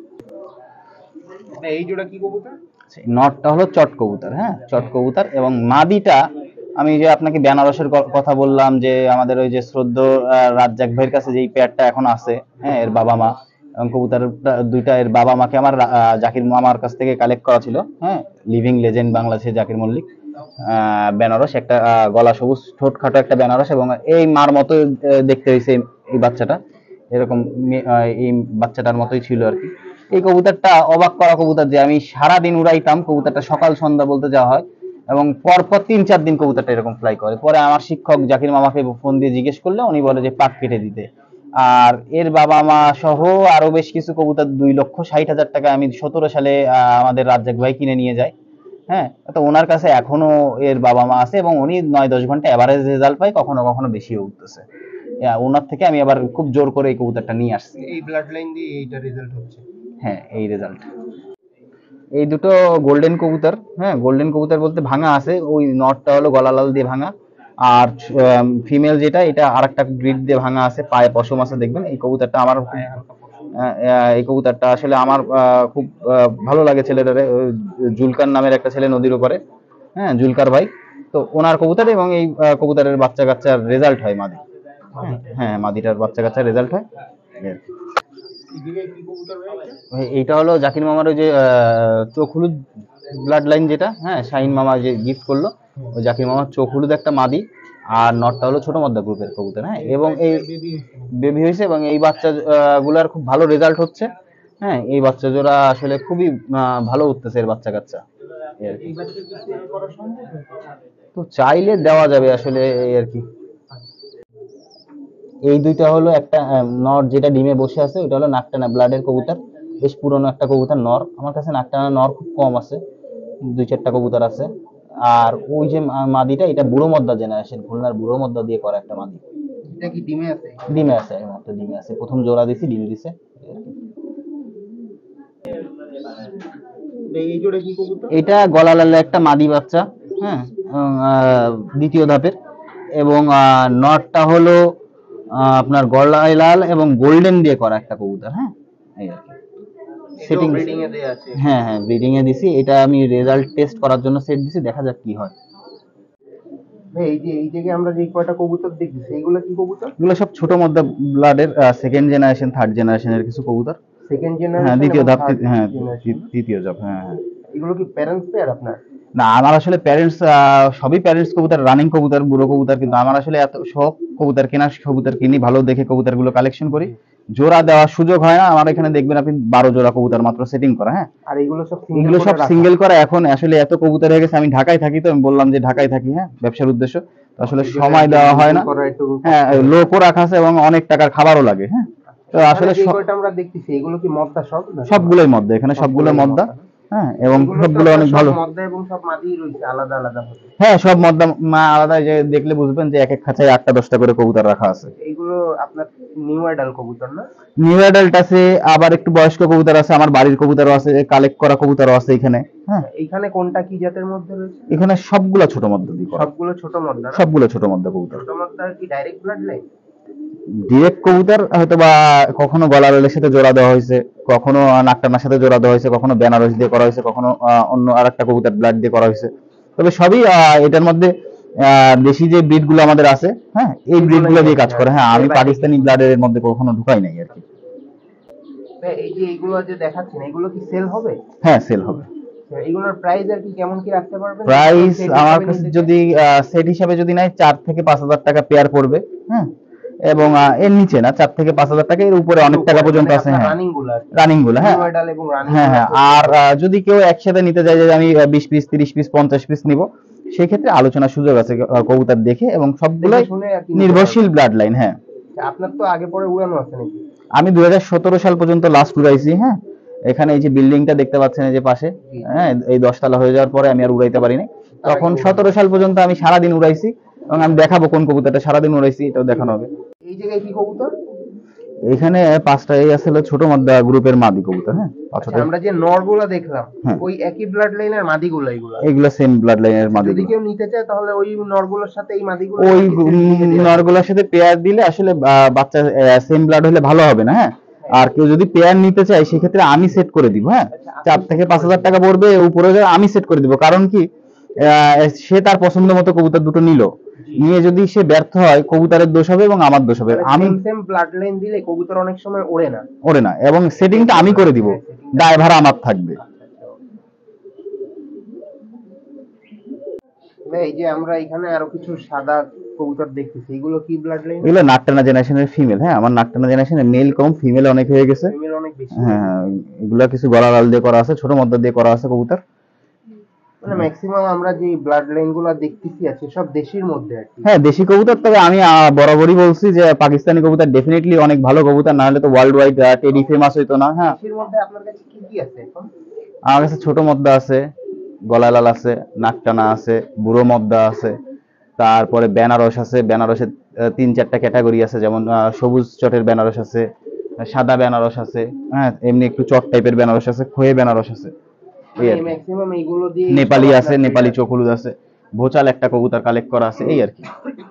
এই জোড়া কি কবুতর? নটটা হলো চট কবুতর। হ্যাঁ, চট কবুতর। এবং মাদিটা আমি যে আপনাকে বেনারসের কথা বললাম, যে আমাদের ওই যে শ্রদ্ধেয় রাজ্জাক ভাইয়ের কাছে যেই পেয়ারটা এখন আছে, হ্যাঁ, এর বাবা মা এবং কবুতর দুইটা, এর বাবা মাকে আমার জাকির মামার কাছ থেকে কালেক্ট করা ছিল। হ্যাঁ, লিভিং লেজেন্ড বাংলাদেশের জাকির মল্লিক, বেনারস, একটা গলা সবুজ, ঠোঁট খাটো একটা বেনারস, এবং এই মার মতো দেখতে হয়েছে এই বাচ্চাটা, এরকম এই বাচ্চাটার মতোই ছিল আর কি। এই কবুতরটা অবাক করা কবুতর, যে আমি সারাদিন উড়াইতাম কবুতরটা, সকাল সন্ধ্যা বলতে যাওয়া হয়, এবং পরপর 3-4 দিন কবুতরটা এরকম ফ্লাই করে। পরে আমার শিক্ষক জাকির মামাকে ফোন দিয়ে জিজ্ঞেস করলে উনি বলে যে পাক কেটে দিতে। আর এর বাবা মা সহ আরো বেশ কিছু কবুতর 2,60,000 টাকা আমি 17 সালে আমাদের রাজ্জাক ভাই কিনে নিয়ে যায়। হ্যাঁ, তো ওনার কাছে এখনো এর বাবা মা আছে, এবং উনি 9-10 ঘন্টা এভারেজ রেজাল্ট পায়, কখনো কখনো বেশিও উঠতেছে। ওনার থেকে আমি আবার খুব জোর করে এই কবুতরটা নিয়ে আসছি। এই ব্লাড লাইন দিয়ে এইটা রেজাল্ট হচ্ছে? হ্যাঁ, এই রেজাল্ট। এই দুটো গোল্ডেন কবুতর। হ্যাঁ, গোল্ডেন কবুতর বলতে ভাঙা আছে, ওই নটটা হলো গলা লাল দিয়ে ভাঙা, আর ফিমেল যেটা, এটা আরেকটা গ্রিড দিয়ে ভাঙা আছে, পায়ে পশম আছে দেখবেন। এই কবুতরটা আমার এই কবুতরটা আসলে আমার খুব ভালো লাগে ছেলেটারে। জুলকার নামের একটা ছেলে নদীর উপরে, হ্যাঁ, জুলকার ভাই, তো ওনার কবুতর। এবং এই কবুতরের বাচ্চা কাচ্চার রেজাল্ট হয় মাদি। হ্যাঁ, মাদিটার বাচ্চা কাচ্চার রেজাল্ট হয়। এইটা হলো জাকির মামার ওই যে চোখ হলুদ ব্লাড লাইন যেটা, হ্যাঁ, শাহিন মামা যে গিফট করলো, ওই জাকির মামার চোখ হলুদ একটা মাদি। আর নটটা হলো ছোট মদ্দা গ্রুপের কবুতর। হ্যাঁ, এবং এই বেবি হয়েছে এবং এই বাচ্চা গুলার খুব ভালো রেজাল্ট হচ্ছে। হ্যাঁ, এই বাচ্চা জোড়া আসলে খুবই ভালো উঠতেছে এর বাচ্চা কাচ্চা। এই আর কি। তো চাইলে দেওয়া যাবে আসলে, এই আর কি। এই দুইটা হলো একটা নর যেটা ডিমে বসে আছে, ওটা হলো নাকটানা ব্লাডের কবুতর, বেশ পুরনো একটা কবুতর নর। আমার কাছে নাকটানা নর খুব কম আছে, 2-4টা কবুতর আছে। আর ওই যে মাদিটা, এটা বুড়ো মদ্দা জেনারেশন, খুলনার বুড়ো মদ্দা দিয়ে করা একটা মাদি। এটা কি ডিমে আছে? ডিমে আছে, এই মাত্র ডিমে আছে, প্রথম জোড়া দিছি, ডিম দিছে। এই জোড়া কি কবুতর? এটা গলা লালে একটা মাদি বাচ্চা। হ্যাঁ, দ্বিতীয় ধাপের। এবং নটটা হলো আপনার গলায় লাল এবং গোল্ডেন দিয়ে করা একটা কবুতর। হ্যাঁ, এই আর কি। সেটিং ব্রিডিং এ দেয়া আছে। হ্যাঁ হ্যাঁ, ব্রিডিং এ দিছি। এটা আমি রেজাল্ট টেস্ট করার জন্য সেট দিছি, দেখা যাক কি হয়। ভাই এই যে এই জায়গায় আমরা যে কয়টা কবুতর দেখছি সেইগুলো কি কবুতর? এগুলো সব ছোট মদ্দা ব্লাডের সেকেন্ড জেনারেশন, থার্ড জেনারেশনের কিছু কবুতর। সেকেন্ড হ্যাঁ, জেনারেশন, দ্বিতীয় ধাপ, হ্যাঁ তৃতীয় ধাপ। হ্যাঁ হ্যাঁ। এগুলো কি প্যারেন্টস পেয়ার আপনার? না, আমার আসলে প্যারেন্টস, সবই প্যারেন্টস কবুতর, রানিং কবুতর, বুড়ো কবুতর। কিন্তু আমার আসলে এত শখ কবুতর কেনার, কবুতর কিনি, ভালো দেখে কবুতর গুলো কালেকশন করি। জোড়া দেওয়ার সুযোগ হয় না আমার এখানে, দেখবেন আপনি 12 জোড়া কবুতর মাত্র সেটিং করা। হ্যাঁ, আর এগুলো সব সিঙ্গেল করা। এখন আসলে এত কবুতর হয়ে গেছে, আমি ঢাকায় থাকি, তো আমি বললাম যে ঢাকায় থাকি, হ্যাঁ, ব্যবসার উদ্দেশ্য, তো আসলে সময় দেওয়া হয় না। হ্যাঁ, লোকও রাখা আছে এবং অনেক টাকার খাবারও লাগে। হ্যাঁ, তো আসলে যে কয়টা আমরা দেখতেছি এগুলো কি মদ্দা সব? সবগুলোই মদ্দা, এখানে সবগুলো মদ্দা। হ্যাঁ, এবং সবগুলো অনেক ভালো মদ্দা এবং সব মাদি রয়েছে আলাদা আলাদা ভাবে। হ্যাঁ, সব মদ্দা আলাদা, যে দেখলে বুঝবেন যে এক এক খাঁচায় 8টা-10টা করে কবুতর রাখা আছে। এইগুলো আপনার নিউ অ্যাডাল কবুতর না? নিউ অ্যাডাল্ট আছে, আবার একটু বয়স্ক কবুতর আছে, আমার বাড়ির কবুতরও আছে, কালেক্ট করা কবুতরও আছে এখানে। হ্যাঁ, এইখানে কোনটা কি জাতের মধ্যে রয়েছে? এখানে সবগুলো ছোট মদ্দা দিয়ে করা, সবগুলো ছোট মদ্দা না? সবগুলো ছোট মদ্দা কবুতর। ছোট মদ্দার কি ডাইরেক্ট ব্লাড লাইন? ডিরেক্ট কবুতর হয়তো বা কখনো গলারেলের সাথে জোড়া দেওয়া হয়েছে, কখনো নাকটানার সাথে জোড়া দেওয়া হয়েছে, কখনো বেনারস দিয়ে করা হয়েছে, কখনো অন্য আরেকটা কবুতর ব্লাড দিয়ে করা হয়েছে। তবে সবই এটার মধ্যে দেশি যে ব্রিড গুলো আমাদের আছে, হ্যাঁ, এই ব্রিড গুলো দিয়ে কাজ করে। হ্যাঁ, আমি পাকিস্তানি ব্লাডের মধ্যে কখনো ঢুকাই নাই আর কি। এই যে এইগুলো যে দেখাচ্ছেন এগুলো কি সেল হবে? হ্যাঁ, সেল হবে। এগুলোর প্রাইস আর কি কেমন কি রাখতে পারবেন? প্রাইস আমার কাছে যদি সেট হিসাবে যদি নাই, 4 থেকে 5,000 টাকা পেয়ার পড়বে। হ্যাঁ, এবং এর নিচে না, 4 থেকে 5,000 টাকা, এর উপরে অনেক টাকা পর্যন্ত আছে। হ্যাঁ, রানিং গুলো। হ্যাঁ হ্যাঁ হ্যাঁ। আর যদি কেউ একসাথে নিতে চায় যে আমি 20 পিস, 30 পিস, 50 পিস নিব, সেই ক্ষেত্রে আলোচনার সুযোগ আছে কবুতর দেখে, এবং সবগুলো নির্ভরশীল ব্লাড লাইন। হ্যাঁ, আপনার তো আগে পরে উড়ানো আছে নাকি? আমি 2017 সাল পর্যন্ত লাস্ট উড়াইছি। হ্যাঁ, এখানে এই যে বিল্ডিংটা দেখতে পাচ্ছেন, এই যে পাশে, হ্যাঁ, এই 10 তলা হয়ে যাওয়ার পরে আমি আর উড়াইতে পারিনি। তখন 17 সাল পর্যন্ত আমি সারাদিন উড়াইছি, এবং আমি দেখাবো কোন কবুতরটা সারাদিন উড়াইছি, এটাও দেখানো হবে। এই জায়গায় কি কবুতর? এখানে 5টা এই আসলে ছোট মদ্দা গ্রুপের মাদি কবুতর। হ্যাঁ, আমরা যে নরগুলা দেখলাম ওই একই ব্লাড লাইনের মাদিগুলা, এগুলা সেম ব্লাড লাইনের মাদি। যদি কেউ নিতে চায় তাহলে ওই নরগুলোর সাথে এই মাদিগুলো, ওই নরগুলোর সাথে পেয়ার দিলে আসলে বাচ্চা সেম ব্লাড হলে ভালো হবে না। হ্যাঁ, আর কেউ যদি পেয়ার নিতে চায় সেক্ষেত্রে আমি সেট করে দিব। হ্যাঁ, 4 থেকে 5,000 টাকা পড়বে, উপরে আমি সেট করে দিব। কারণ কি, সে তার পছন্দ মতো কবুতর দুটো নিয়ে যদি সে ব্যর্থ হয়, কবুতরের দোষ হবে এবং আমার দোষ হবে। আমি সেম ব্লাড লাইন দিলে কবুতর অনেক সময় ওড়ে না, এবং সেটিংটা আমি করে দিব, ড্রাইভার আমার থাকবে। এই যে আমরা এখানে আরো কিছু সাদা কবুতর দেখতেছি, এগুলো কি ব্লাড লাইন? এগুলো নাকটানা জেনারেশনের ফিমেল। হ্যাঁ, আমার নাকটানা জেনারেশনের মেল কম, ফিমেল অনেক হয়ে গেছে। ফিমেল অনেক বেশি। হ্যাঁ, এগুলা কিছু গলা লাল দিয়ে করা আছে, ছোট মদ্দা দিয়ে করা আছে কবুতর। মানে ম্যাক্সিমাম আমরা যে ব্লাড লাইন গুলো দেখতেছি আছে সব দেশির মধ্যে আর কি। হ্যাঁ, দেশি কবুতর। তবে আমি বরাবরই বলছি যে পাকিস্তানি কবুতর ডেফিনেটলি অনেক ভালো কবুতর, না হলে তো ওয়ার্ল্ড ওয়াইড টেডি ফেমাস হইতো না। হ্যাঁ, দেশির মধ্যে আপনার কাছে কি কি আছে এখন? আমার কাছে ছোট মদ্দা আছে, গলা লাল আছে, নাকটানা আছে, বুড়ো মদ্দা আছে, তারপরে বেনারস আছে। বেনারসের 3-4টা ক্যাটাগরি আছে, যেমন সবুজ চটের বেনারস আছে, সাদা বেনারস আছে, হ্যাঁ, এমনি একটু চট টাইপের বেনারস আছে, খয়ে বেনারস আছে। ম্যাক্সিমাম এইগুলো দিয়ে নেপালি আছে, নেপালি চোখ হলুদ আছে, ভোচাল একটা কবুতর কালেক্ট করা আছে, এই আর কি।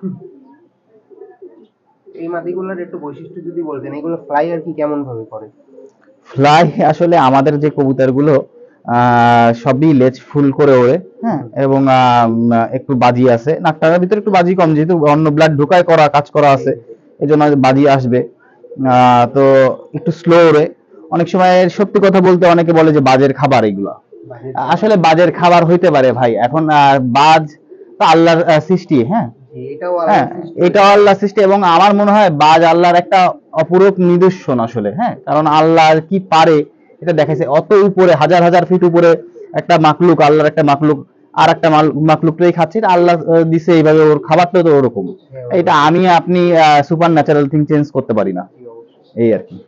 এই মাদিগুলোর একটু বৈশিষ্ট্য যদি বলতেন, এগুলো ফ্লাই আর কি কেমন ভাবে করে? ফ্লাই আসলে আমাদের যে কবুতরগুলো সবই লেজ ফুল করে ওড়ে। হ্যাঁ, এবং একটু বাজি আছে, নাকটার ভিতরে একটু বাজি কম, যেহেতু অন্য ব্লাড ঢোকায় করা কাজ করা আছে, এই জন্য বাজি আসবে। তো একটু স্লো ওড়ে। অনেক সময় সত্যি কথা বলতে অনেকে বলে যে বাজের খাবার এগুলা, আসলে বাজের খাবার হইতে পারে ভাই। এখন বাজ তো আল্লাহর সৃষ্টি। হ্যাঁ, এটাও হ্যাঁ, এটা আল্লাহ সৃষ্টি এবং আমার মনে হয় বাজ আল্লাহর একটা অপরূপ নিদর্শন আসলে। হ্যাঁ, কারণ আল্লাহ কি পারে এটা দেখাইছে। অত উপরে হাজার হাজার ফিট উপরে একটা মাকলুক, আল্লাহর একটা মাকলুক আর একটা মাকলুকটাই খাচ্ছে, এটা আল্লাহ দিছে এইভাবে, ওর খাবারটা তো ওরকম। এটা আমি আপনি সুপার ন্যাচারাল থিং চেঞ্জ করতে পারি না, এই আর কি।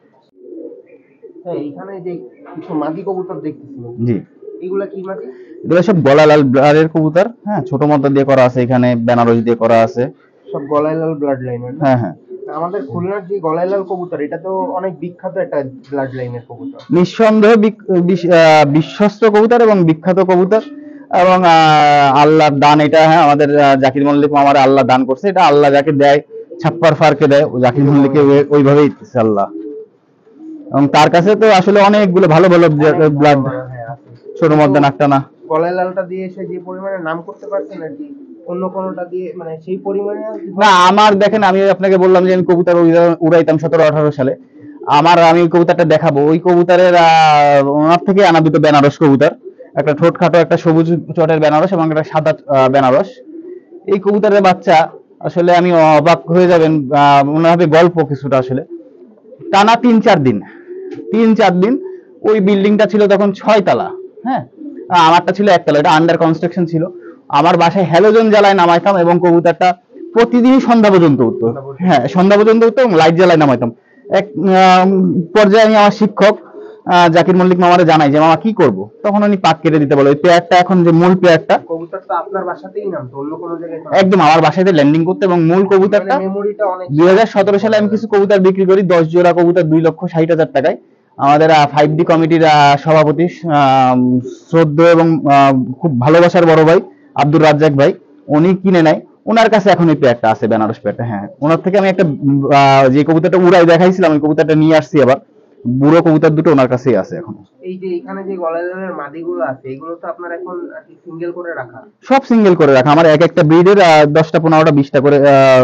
এইখানে যে কিছু মাদি কবুতর দেখতেছি, জি, এগুলা কি মাদি? এগুলো সব গলা লাল ব্লাডের কবুতর। হ্যাঁ, ছোট মদ্দা দিয়ে করা আছে, এখানে বেনারস দিয়ে করা আছে। সব গলায় লাল ব্লাড লাইনের? হ্যাঁ হ্যাঁ, আমাদের খুলনার যে গলায় লাল কবুতর, এটা তো অনেক বিখ্যাত একটা ব্লাড লাইনের কবুতর। নিঃসন্দেহে বিশ্বস্ত কবুতর এবং বিখ্যাত কবুতর এবং আল্লাহর দান এটা। হ্যাঁ, আমাদের জাকির মল্লিক আমার আল্লাহ দান করছে, এটা আল্লাহ যাকে দেয়, ছাপ্পার ফারকে দেয়, ও জাকির মল্লিককে ওইভাবেই দিচ্ছে আল্লাহ। এবং তার কাছে তো আসলে অনেকগুলো ভালো ভালো ব্লাড, ছোট মদ্দা নাকটানা। গলায় লালটা দিয়ে এসে যে পরিমাণে নাম করতে পারছেন আর কি, অন্য কোনোটা দিয়ে মানে সেই পরিমাণে না। আমার দেখেন, আমি আপনাকে বললাম যে আমি কবুতর উড়াইতাম 17-18 সালে। আমি কবুতরটা দেখাবো, ওই কবুতরের ওনার থেকে আনা দুটো বেনারস কবুতর, একটা ঠোঁট খাটো, একটা সবুজ চটের বেনারস এবং একটা সাদা বেনারস। এই কবুতরের বাচ্চা আসলে আমি অবাক হয়ে যাবেন, মনে হবে গল্প কিছুটা। আসলে টানা 3-4 দিন ওই বিল্ডিংটা ছিল তখন 6 তলা। হ্যাঁ, আমারটা ছিল 1 তলা, এটা আন্ডার কনস্ট্রাকশন ছিল। আমার বাসায় হ্যালোজেন জ্বালায় নামাইতাম এবং কবুতরটা প্রতিদিনই সন্ধ্যা পর্যন্ত উঠতো। হ্যাঁ, সন্ধ্যা পর্যন্ত উঠতো এবং লাইট জ্বালায় নামাইতাম। এক পর্যায়ে আমি আমার শিক্ষক জাকির মল্লিক মামারে জানাই যে মামা কি করব, তখন উনি পাক কেটে দিতে বলে। ওই পেয়ারটা এখন যে মূল পেয়ারটা, কবুতরটা আপনার বাসাতেই নামতো, অন্য কোনো জায়গায়? একদম আমার বাসাতে ল্যান্ডিং করতে। এবং মূল কবুতরটা মেমোরিটা অনেক। 2017 সালে আমি কিছু কবুতর বিক্রি করি, 10 জোড়া কবুতর 2,60,000 টাকায়। আমাদের 5D কমিটির সভাপতি শ্রদ্ধেয় এবং খুব ভালোবাসার বড় ভাই আব্দুর রাজ্জাক ভাই, উনি কিনে নেয়। ওনার কাছে এখন এই পেয়ারটা আছে, বেনারস পেয়ারটা। হ্যাঁ, ওনার থেকে আমি একটা যে কবুতরটা উড়াই দেখাইছিলাম, ওই কবুতরটা নিয়ে আসছি আবার। বুড়ো কবুতর দুটো ওনার কাছেই আছে এখন। এই যে এখানে যে গলায় লালের মাদিগুলো আছে, এগুলো তো আপনার এখন সিঙ্গেল করে রাখা? সব সিঙ্গেল করে রাখা। আমার এক একটা ব্রিডের 10টা 15টা 20টা করে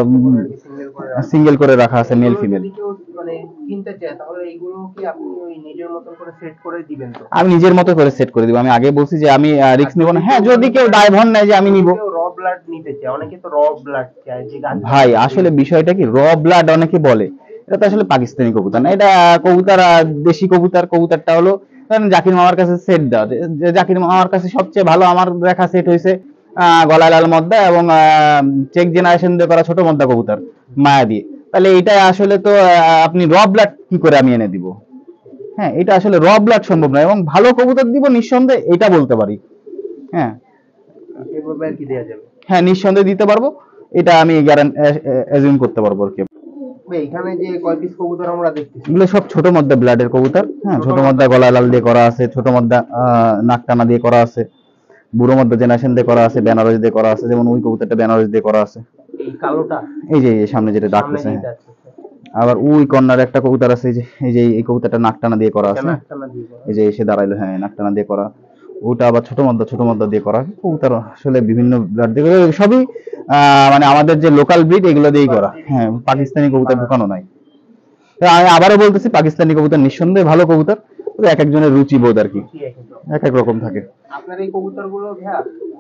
সিঙ্গেল করে রাখা আছে, মেল ফিমেল। মানে কিনতে চায় তাহলে এইগুলো কি আপনি ওই নিজের মতো করে সেট করে দিবেন? তো আমি নিজের মতো করে সেট করে দিব। আমি আগে বলছি যে আমি রিস্ক নিব না। হ্যাঁ, যদি কেউ দায়ভার নেয় যে আমি নিব। র ব্লাড নিতে চায়, অনেকে তো র ব্লাড চায়। যে ভাই আসলে বিষয়টা কি, র ব্লাড অনেকে বলে, এটা তো আসলে পাকিস্তানি কবুতর না, এটা কবুতর দেশি কবুতর। কবুতরটা হলো জাকির মামার কাছে সেট দেওয়া। জাকির মামার কাছে সবচেয়ে ভালো আমার দেখা সেট হয়েছে গলায় লাল মদ্দা এবং চেক জেনারেশন দিয়ে করা ছোট মদ্দা কবুতর মায়া দিয়ে। তাহলে এটা আসলে তো আপনি র ব্লাড কি করে আমি এনে দিব? হ্যাঁ, এটা আসলে র ব্লাড সম্ভব নয়। এবং ভালো কবুতর দিব নিঃসন্দেহে, এটা বলতে পারি। হ্যাঁ, এভাবে আর কি দেয়া যাবে? হ্যাঁ, নিঃসন্দেহে দিতে পারবো, এটা আমি অ্যাজিউম করতে পারবো আর কি। এখানে যে কয় পিস কবুতর আমরা দেখতেছি, এগুলো সব ছোট মদ্দা ব্লাডের কবুতর। হ্যাঁ, ছোট মদ্দা গলায় লাল দিয়ে করা আছে, ছোট মদ্দা নাকটানা দিয়ে করা আছে, বুড়ো মদ্দা জেনারেশন দিয়ে করা আছে, বেনারস দিয়ে করা আছে। যেমন ওই কবুতরটা বেনারস দিয়ে করা আছে, এই কালোটা, এই যে সামনে যেটা ডাকতেছে। আবার ওই কর্নারে একটা কবুতর আছে, এই যে এই কবুতরটা নাকটানা দিয়ে করা আছে, এই যে এসে দাঁড়াইলো। হ্যাঁ, নাকটানা দিয়ে করা। ওটা আবার ছোট মদ্দা দিয়ে করা কবুতর। আসলে বিভিন্ন ব্লাড দিয়ে সবই মানে আমাদের যে লোকাল ব্রিড, এগুলো দিয়েই করা। হ্যাঁ, পাকিস্তানি কবুতর ঢুকানো নাই। আমি আবারও বলতেছি, পাকিস্তানি কবুতর নিঃসন্দেহে ভালো কবুতর, এক একজনের রুচি বোধ আর কি এক এক রকম থাকে। আপনার এই কবুতরগুলো ভাইয়া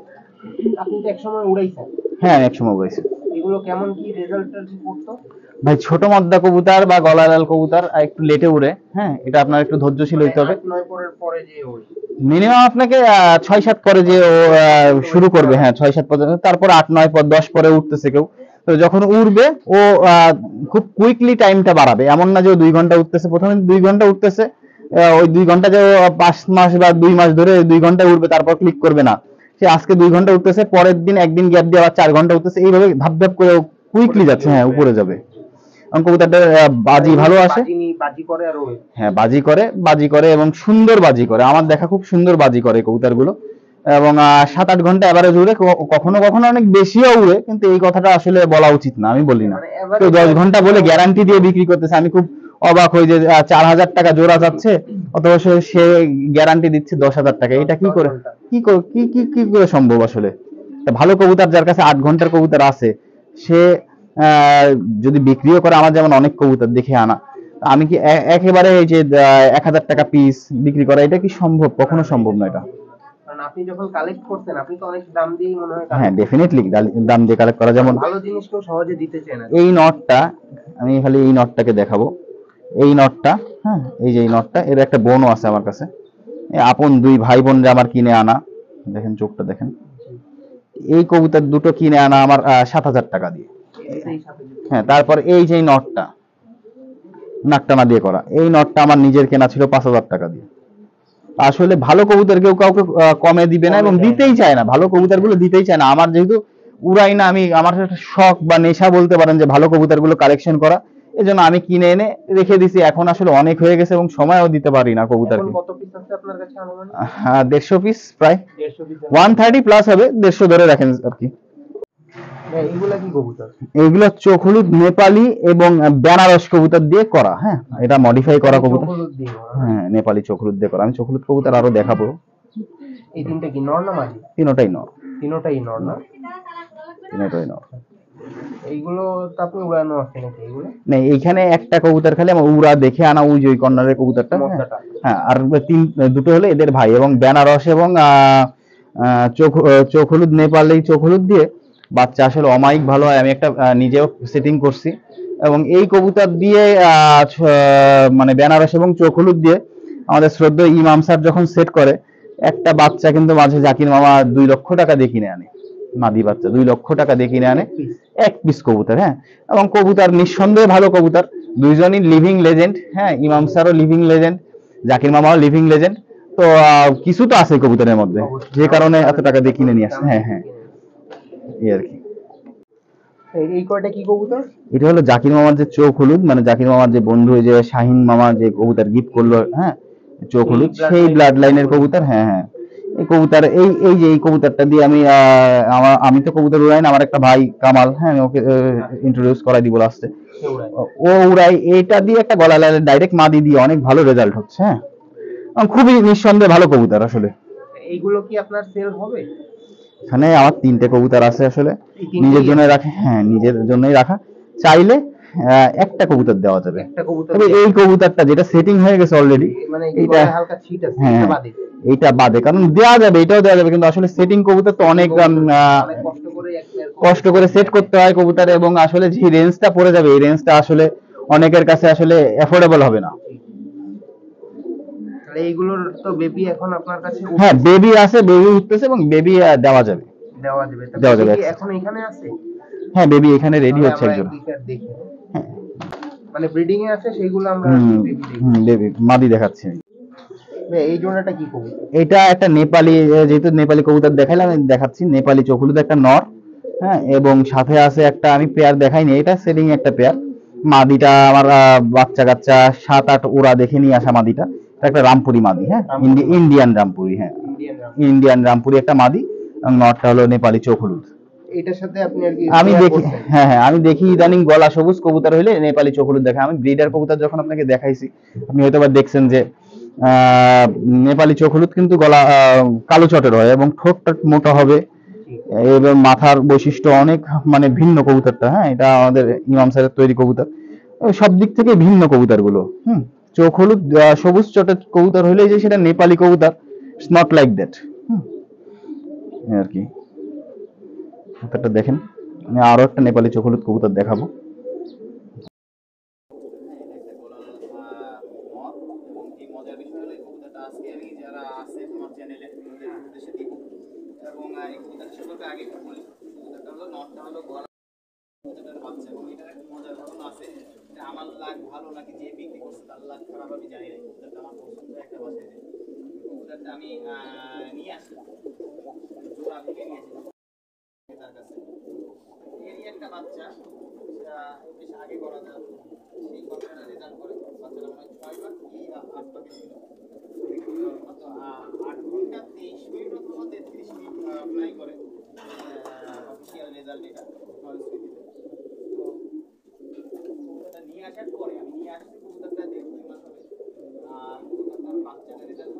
আপনি তো একসময় উড়াইছেন? হ্যাঁ, একসময় উড়াইছি। এগুলো কেমন কি রেজাল্টটা করতো? ভাই, ছোট মদ্দা কবুতর বা গলায় লাল কবুতর একটু লেটে উড়ে। হ্যাঁ, এটা আপনার একটু ধৈর্যশীল হইতে হবে। 8-9 পরে যে ওই মিনিমাম আপনাকে 6-7 পরে যে ও শুরু করবে। হ্যাঁ, 6-7 পর্যন্ত, তারপর 8-9 পর 10 পরে উঠতেছে কেউ। তো যখন উড়বে ও খুব কুইকলি টাইমটা বাড়াবে। এমন না যে ও 2 ঘন্টা উঠতেছে, প্রথমে 2 ঘন্টা উঠতেছে, ওই 2 ঘন্টা যে 5 মাস বা 2 মাস ধরে 2 ঘন্টা উঠবে তারপর ক্লিক করবে না। সে আজকে 2 ঘন্টা উঠতেছে, পরের দিন একদিন গ্যাপ দিয়ে আবার 4 ঘন্টা উঠতেছে, এইভাবে ধাপ ধাপ করে কুইকলি যাচ্ছে। হ্যাঁ, উপরে যাবে। কবুতরটা বাজি ভালো আসে। বাজি করে আর ওই হ্যাঁ, বাজি করে এবং সুন্দর বাজি করে। আমার দেখা খুব সুন্দর বাজি করে কবুতরগুলো। এবং 7-8 ঘন্টা এভারেজ উড়ে, কখনো কখনো অনেক বেশিও উড়ে, কিন্তু এই কথাটা আসলে বলা উচিত না, আমি বলি না। তো 10 ঘন্টা বলে গ্যারান্টি দিয়ে বিক্রি করতেছে। আমি খুব অবাক হই যে 4,000 টাকা জোড়া যাচ্ছে, অথবা সে গ্যারান্টি দিচ্ছে 10,000 টাকা। এটা কি করে কি করে সম্ভব আসলে? ভালো কবুতর যার কাছে 8 ঘন্টার কবুতর আছে, সে যদি বিক্রিও করে, আমার যেমন অনেক কবুতর দেখে আনা, আমি কি একেবারে এই যে 1,000 টাকা পিস বিক্রি করা, এটা কি সম্ভব? কখনো সম্ভব না এটা। কারণ আপনি যখন কালেক্ট করতেন আপনি তো অনেক দাম দিয়ে মনে হয় হ্যাঁ ডেফিনেটলি দাম দিয়ে কালেক্ট করা। যেমন ভালো জিনিস কেউ সহজে দিতে চায় না। এই নটটা, আমি খালি এই নটটাকে দেখাবো। এই নটটা, হ্যাঁ এই যে এই নটটা, এর একটা বোনও আছে আমার কাছে, আপন দুই ভাই বোন যে আমার কিনে আনা, দেখেন চোখটা দেখেন। এই কবুতর দুটো কিনে আনা আমার 7,000 টাকা দিয়ে। হ্যাঁ, তারপর এই যে নটটা নাকটানা দিয়ে করা, এই নটটা আমার নিজের কেনা ছিল 5,000 টাকা দিয়ে। আসলে ভালো কবুতর কেউ কাউকে কমে দিবে না এবং দিতেই চায় না, ভালো কবুতর গুলো দিতেই চায় না। আমার যেহেতু উড়াই না, আমি আমার একটা শখ বা নেশা বলতে পারেন যে ভালো কবুতর গুলো কালেকশন করা, এজন্য আমি কিনে এনে রেখে দিছি। এখন আসলে অনেক হয়ে গেছে এবং সময়ও দিতে পারি না কবুতরকে। কত পিস আছে আপনার কাছে আনুমানিক? 150 পিস, প্রায় 150 পিস। 130 প্লাস হবে, 150 ধরে রাখেন আর কি। এইগুলা কি কবুতর? এইগুলো চোখ হলুদ নেপালি এবং বেনারস কবুতর দিয়ে করা। হ্যাঁ, এটা মডিফাই করা কবুতর। হ্যাঁ, নেপালি চোখ হলুদ দিয়ে করা। আমি চোখ হলুদ কবুতর আরো দেখাবো। এই তিনটা কি নর না মাদি? তিনটাই নর। তিনটাই নর না? তিনটাই নর। এইগুলো তো আপনি উড়ানো আছে নাকি এইগুলো? না, এইখানে একটা কবুতর খালি আমার উড়া দেখে আনা, ওই যে ওই কর্নারের কবুতরটা। হ্যাঁ, আর দুটো হলো এদের ভাই, এবং বেনারস এবং চোখ হলুদ নেপালি চোখ হলুদ দিয়ে বাচ্চা আসলে অমায়িক ভালো হয়। আমি একটা নিজেও সেটিং করছি, এবং এই কবুতর দিয়ে মানে বেনারস এবং চোখ হলুদ দিয়ে আমাদের শ্রদ্ধেয় ইমাম স্যার যখন সেট করে, একটা বাচ্চা কিন্তু মাঝে জাকির মামা 2 লক্ষ টাকা দিয়ে কিনে আনে। মাদি বাচ্চা 2 লক্ষ টাকা দিয়ে কিনে আনে এক পিস কবুতর। হ্যাঁ, এবং কবুতর নিঃসন্দেহে ভালো কবুতর, দুইজনই লিভিং লেজেন্ড। হ্যাঁ, ইমাম স্যারও লিভিং লেজেন্ড, জাকির মামাও লিভিং লেজেন্ড। তো কিছু তো আছে কবুতরের মধ্যে, যে কারণে এত টাকা দিয়ে কিনে নিয়ে আসে। হ্যাঁ হ্যাঁ, এই আর কি। এই কয়টা কি কবুতর? এটা হলো জাকির মামার যে চোখ হলুদ, মানে জাকির মামার যে বন্ধু, যে শাহিন মামা যে কবুতর গিফট করলো, হ্যাঁ চোখ হলুদ, সেই ব্লাড লাইনের কবুতর। হ্যাঁ হ্যাঁ, এই কবুতর, এই যে এই কবুতরটা দিয়ে আমি তো কবুতর উড়াই না, আমার একটা ভাই কামাল, হ্যাঁ আমি ওকে ইন্ট্রোডিউস করাই দিব লাস্টে। ও উড়াই, এইটা দিয়ে একটা গলা লাইনের ডাইরেক্ট মাদি দিয়ে অনেক ভালো রেজাল্ট হচ্ছে। হ্যাঁ, খুবই নিঃসন্দেহে ভালো কবুতর আসলে। এইগুলো কি আপনার সেল হবে? এখানে আমার 3টে কবুতর আছে আসলে, নিজের জন্য রাখা। হ্যাঁ, নিজের জন্যই রাখা। চাইলে একটা কবুতর দেওয়া যাবে। তবে এই কবুতরটা যেটা সেটিং হয়ে গেছে অলরেডি, মানে এইটা হালকা ছিট আছে, হ্যাঁ এটা বাদে। এইটা বাদে, কারণ দেওয়া যাবে, এটাও দেওয়া যাবে, কিন্তু আসলে সেটিং কবুতর তো অনেক কষ্ট করে সেট করতে হয় কবুতর, এবং আসলে যে রেঞ্জটা পড়ে যাবে, এই রেঞ্জটা আসলে অনেকের কাছে আসলে অ্যাফোর্ডেবল হবে না। এইগুলোর তো বেবি এখন আপনার কাছে? হ্যাঁ, বেবি আছে, বেবি উঠতেছে, এবং বেবি দেওয়া যাবে। দেওয়া যাবে। এখন এখানে আছে? হ্যাঁ, বেবি এখানে রেডি হচ্ছে একজন। হ্যাঁ, মানে ব্রিডিং এ আছে সেইগুলো আমরা বেবি মাদি দেখাচ্ছি। এই জোড়াটা কি কবুতর? এটা একটা নেপালি, যেহেতু নেপালি কবুতর দেখাইলাম, আমি দেখাচ্ছি। নেপালি চোখ হলুদ একটা নর, হ্যাঁ, এবং সাথে আছে একটা, আমি পেয়ার দেখাইনি, এটা সেটিং একটা পেয়ার। মাদিটা আমার বাচ্চা কাচ্চা 7-8 ওরা দেখে নিয়ে আসা মাদিটা। এটা একটা রামপুরি মাদি। হ্যাঁ, ইন্ডিয়ান রামপুরি। হ্যাঁ, ইন্ডিয়ান রামপুরি একটা মাদি, এবং নরটা হলো নেপালি চোখ হলুদ। এটার সাথে আপনি আর কি আমি দেখি, হ্যাঁ হ্যাঁ, আমি দেখি ইদানিং গলা সবুজ কবুতর হইলে নেপালি চোখ হলুদ দেখা। আমি ব্রিডার কবুতর যখন আপনাকে দেখাইছি, আপনি হয়তো বা দেখছেন যে নেপালি চোখ হলুদ কিন্তু গলা কালো চটের হয়, এবং ঠোঁটটা মোটা হবে, এবং মাথার বৈশিষ্ট্য অনেক মানে ভিন্ন কবুতরটা। হ্যাঁ, এটা আমাদের ইমাম স্যারের তৈরি কবুতর, সব দিক থেকে ভিন্ন কবুতর গুলো। চোখ হলুদ সবুজ চটের কবুতর হইলে যে সেটা নেপালি কবুতর, ইটস নট লাইক দ্যাট আর কি। কবুতরটা দেখেন, আমি আরো একটা নেপালি চোখ হলুদ কবুতর দেখাবো। আমার লাগ ভালো নাকি যে বিক্রি করছে তার লাগ খারাপ আমি জানি না। আমার পছন্দ একটা বাসায় কবুতরটা আমি নিয়ে আসলাম, জোড়া থেকে নিয়ে আসলাম তার কাছে। এরই একটা বাচ্চা, সেটা বেশ আগে করা যায়, সেই বাচ্চাটা রেজাল্ট করে। বাচ্চাটা মনে হয় 6 বার কি 8 পাকে ছিল, 8 ঘন্টা 23 মিনিট অথবা 33 মিনিট ফ্লাই করে। অফিসিয়াল রেজাল্ট এটা নিয়ে আসার পরে, আমি নিয়ে আসছি কবুতরটা 1.5-2 মাস হবে, আর কবুতরটার বাচ্চাটা রেজাল্ট।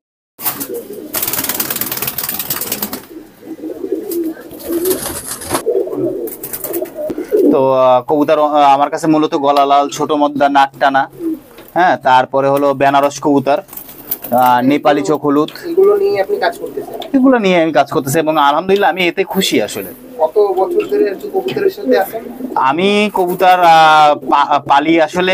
তো কবুতর আমার কাছে মূলত গলা লাল, ছোট মদ্দা, নাক টানা। হ্যাঁ, তারপরে হলো বেনারস কবুতর, নেপালি চোখ হলুদ, এগুলো নিয়ে আপনি কাজ করতেছেন? এগুলো নিয়ে আমি কাজ করতেছি এবং আলহামদুলিল্লাহ আমি এতে খুশি। আসলে কত বছর ধরে আর কি কবুতরের সাথে আছেন? আমি কবুতর পালি আসলে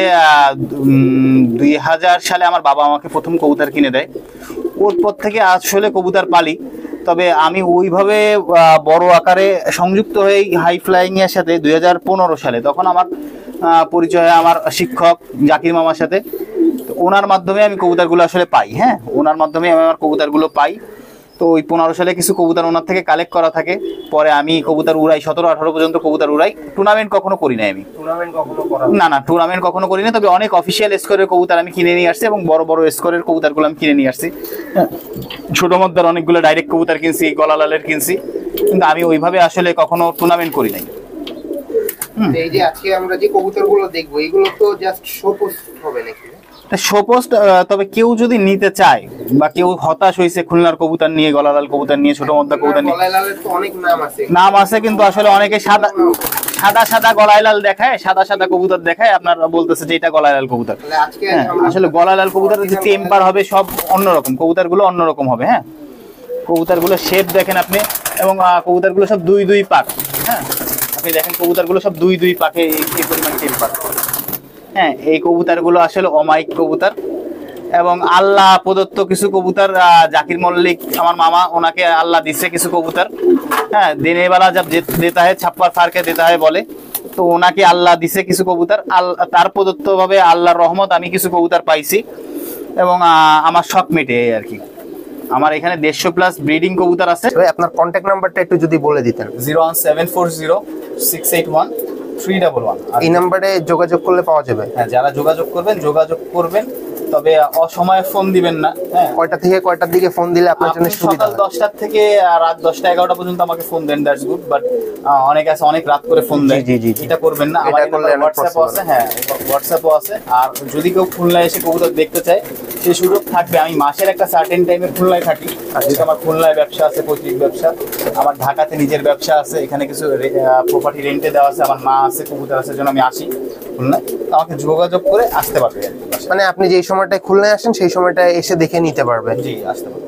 2000 সালে আমার বাবা আমাকে প্রথম কবুতর কিনে দেয়, ওর পর থেকে আসলে কবুতর পালি। তবে আমি ওইভাবে বড় আকারে সংযুক্ত হয়ে হাই ফ্লাইং এর সাথে 2015 সালে, তখন আমার পরিচয় হয় আমার শিক্ষক জাকির মামার সাথে। তো ওনার মাধ্যমে আমি কবুতরগুলো আসলে পাই। হ্যাঁ, ওনার মাধ্যমে আমি আমার কবুতরগুলো পাই। তো ওই 15 সালে কিছু কবুতর ওনার থেকে কালেক্ট করা থাকে, পরে আমি কবুতর উড়াই 17-18 পর্যন্ত কবুতর উড়াই। টুর্নামেন্ট কখনো করি না আমি, টুর্নামেন্ট কখনো করা? না, টুর্নামেন্ট কখনো করি না। তবে অনেক অফিসিয়াল স্কোরের কবুতর আমি কিনে নিয়ে আসছি এবং বড় বড় স্কোরের কবুতরগুলো আমি কিনে নিয়ে আসছি। ছোট মধ্যে অনেকগুলো ডাইরেক্ট কবুতর কিনছি, গলালালের কিনছি, কিন্তু আমি ওইভাবে আসলে কখনো টুর্নামেন্ট করি নাই। এই যে আজকে আমরা যে কবুতরগুলো দেখবো, এগুলো তো জাস্ট শো পোস্ট হবে নাকি? শোপোস্ট। তবে কেউ যদি নিতে চায় বা কেউ হতাশ হয়েছে খুলনার কবুতর নিয়ে, গলালাল কবুতর নিয়ে, ছোট মধ্যা কবুতর নিয়ে, গলালালের তো অনেক নাম আছে। নাম আছে, কিন্তু আসলে অনেকে সাদা সাদা সাদা গলাইলাল দেখায়, সাদা সাদা কবুতর দেখায়, আপনার বলতেছে যে এটা গলাইলাল কবুতর। তাহলে আজকে হ্যাঁ, আসলে গলাইলাল কবুতরের যে টেম্পার হবে সব অন্যরকম, কবুতরগুলো অন্যরকম হবে। হ্যাঁ, কবুতরগুলো শেপ দেখেন আপনি, এবং কবুতরগুলো সব 2-2 পাক। হ্যাঁ, আপনি দেখেন কবুতরগুলো সব 2-2 পাকে এই পরিমাণ টেম্পার। হ্যাঁ, এই কবুতরগুলো আসলে অমায়িক কবুতর এবং আল্লাহ প্রদত্ত কিছু কবুতর। জাকির মল্লিক আমার মামা, ওনাকে আল্লাহ দিচ্ছে কিছু কবুতর। হ্যাঁ, দিনে বেলা জব দেতা হয় ছাপ্পার ফারকে দেতা হয় বলে, তো ওনাকে আল্লাহ দিছে কিছু কবুতর। তার প্রদত্ত ভাবে আল্লাহর রহমত আমি কিছু কবুতর পাইছি এবং আমার শখ মেটে আর কি। আমার এখানে 150+ ব্রিডিং কবুতর আছে। আপনার কন্ট্যাক্ট নাম্বারটা একটু যদি বলে দিতেন। 01740613111। এই নাম্বারে যোগাযোগ করলে পাওয়া যাবে? হ্যাঁ, যারা যোগাযোগ করবেন, তবে অসময়ে ফোন দিবেন না। হ্যাঁ, কয়টা থেকে কয়টার দিকে ফোন দিলে আপনার জন্য সুবিধা সকাল হয়? 10টা থেকে রাত 10টা-11টা পর্যন্ত আমাকে ফোন দেন, দ্যাটস গুড। বাট অনেক আছে অনেক রাত করে ফোন দেয়, জি। এটা করবেন না। আমার হোয়াটসঅ্যাপও আছে। হ্যাঁ, হোয়াটসঅ্যাপও আছে। আর যদি কেউ খুলনায় এসে কবুতর দেখতে চায়, সেই সুযোগ থাকবে। আমি মাসের একটা সার্টেন টাইমে খুলনায় থাকি। যেহেতু আমার খুলনায় ব্যবসা আছে, পৈতৃক ব্যবসা। আমার ঢাকাতে নিজের ব্যবসা আছে, এখানে কিছু প্রপার্টি রেন্টে দেওয়া আছে, আমার মা আছে, কবুতর আছে, জন্য আমি আসি খুলনায়। আমাকে যোগাযোগ করে আসতে পারবে। মানে আপনি যেই সময়টায় খুলনায় আসেন সেই সময়টায় এসে দেখে নিতে পারবেন? জি, আসতে পারবে।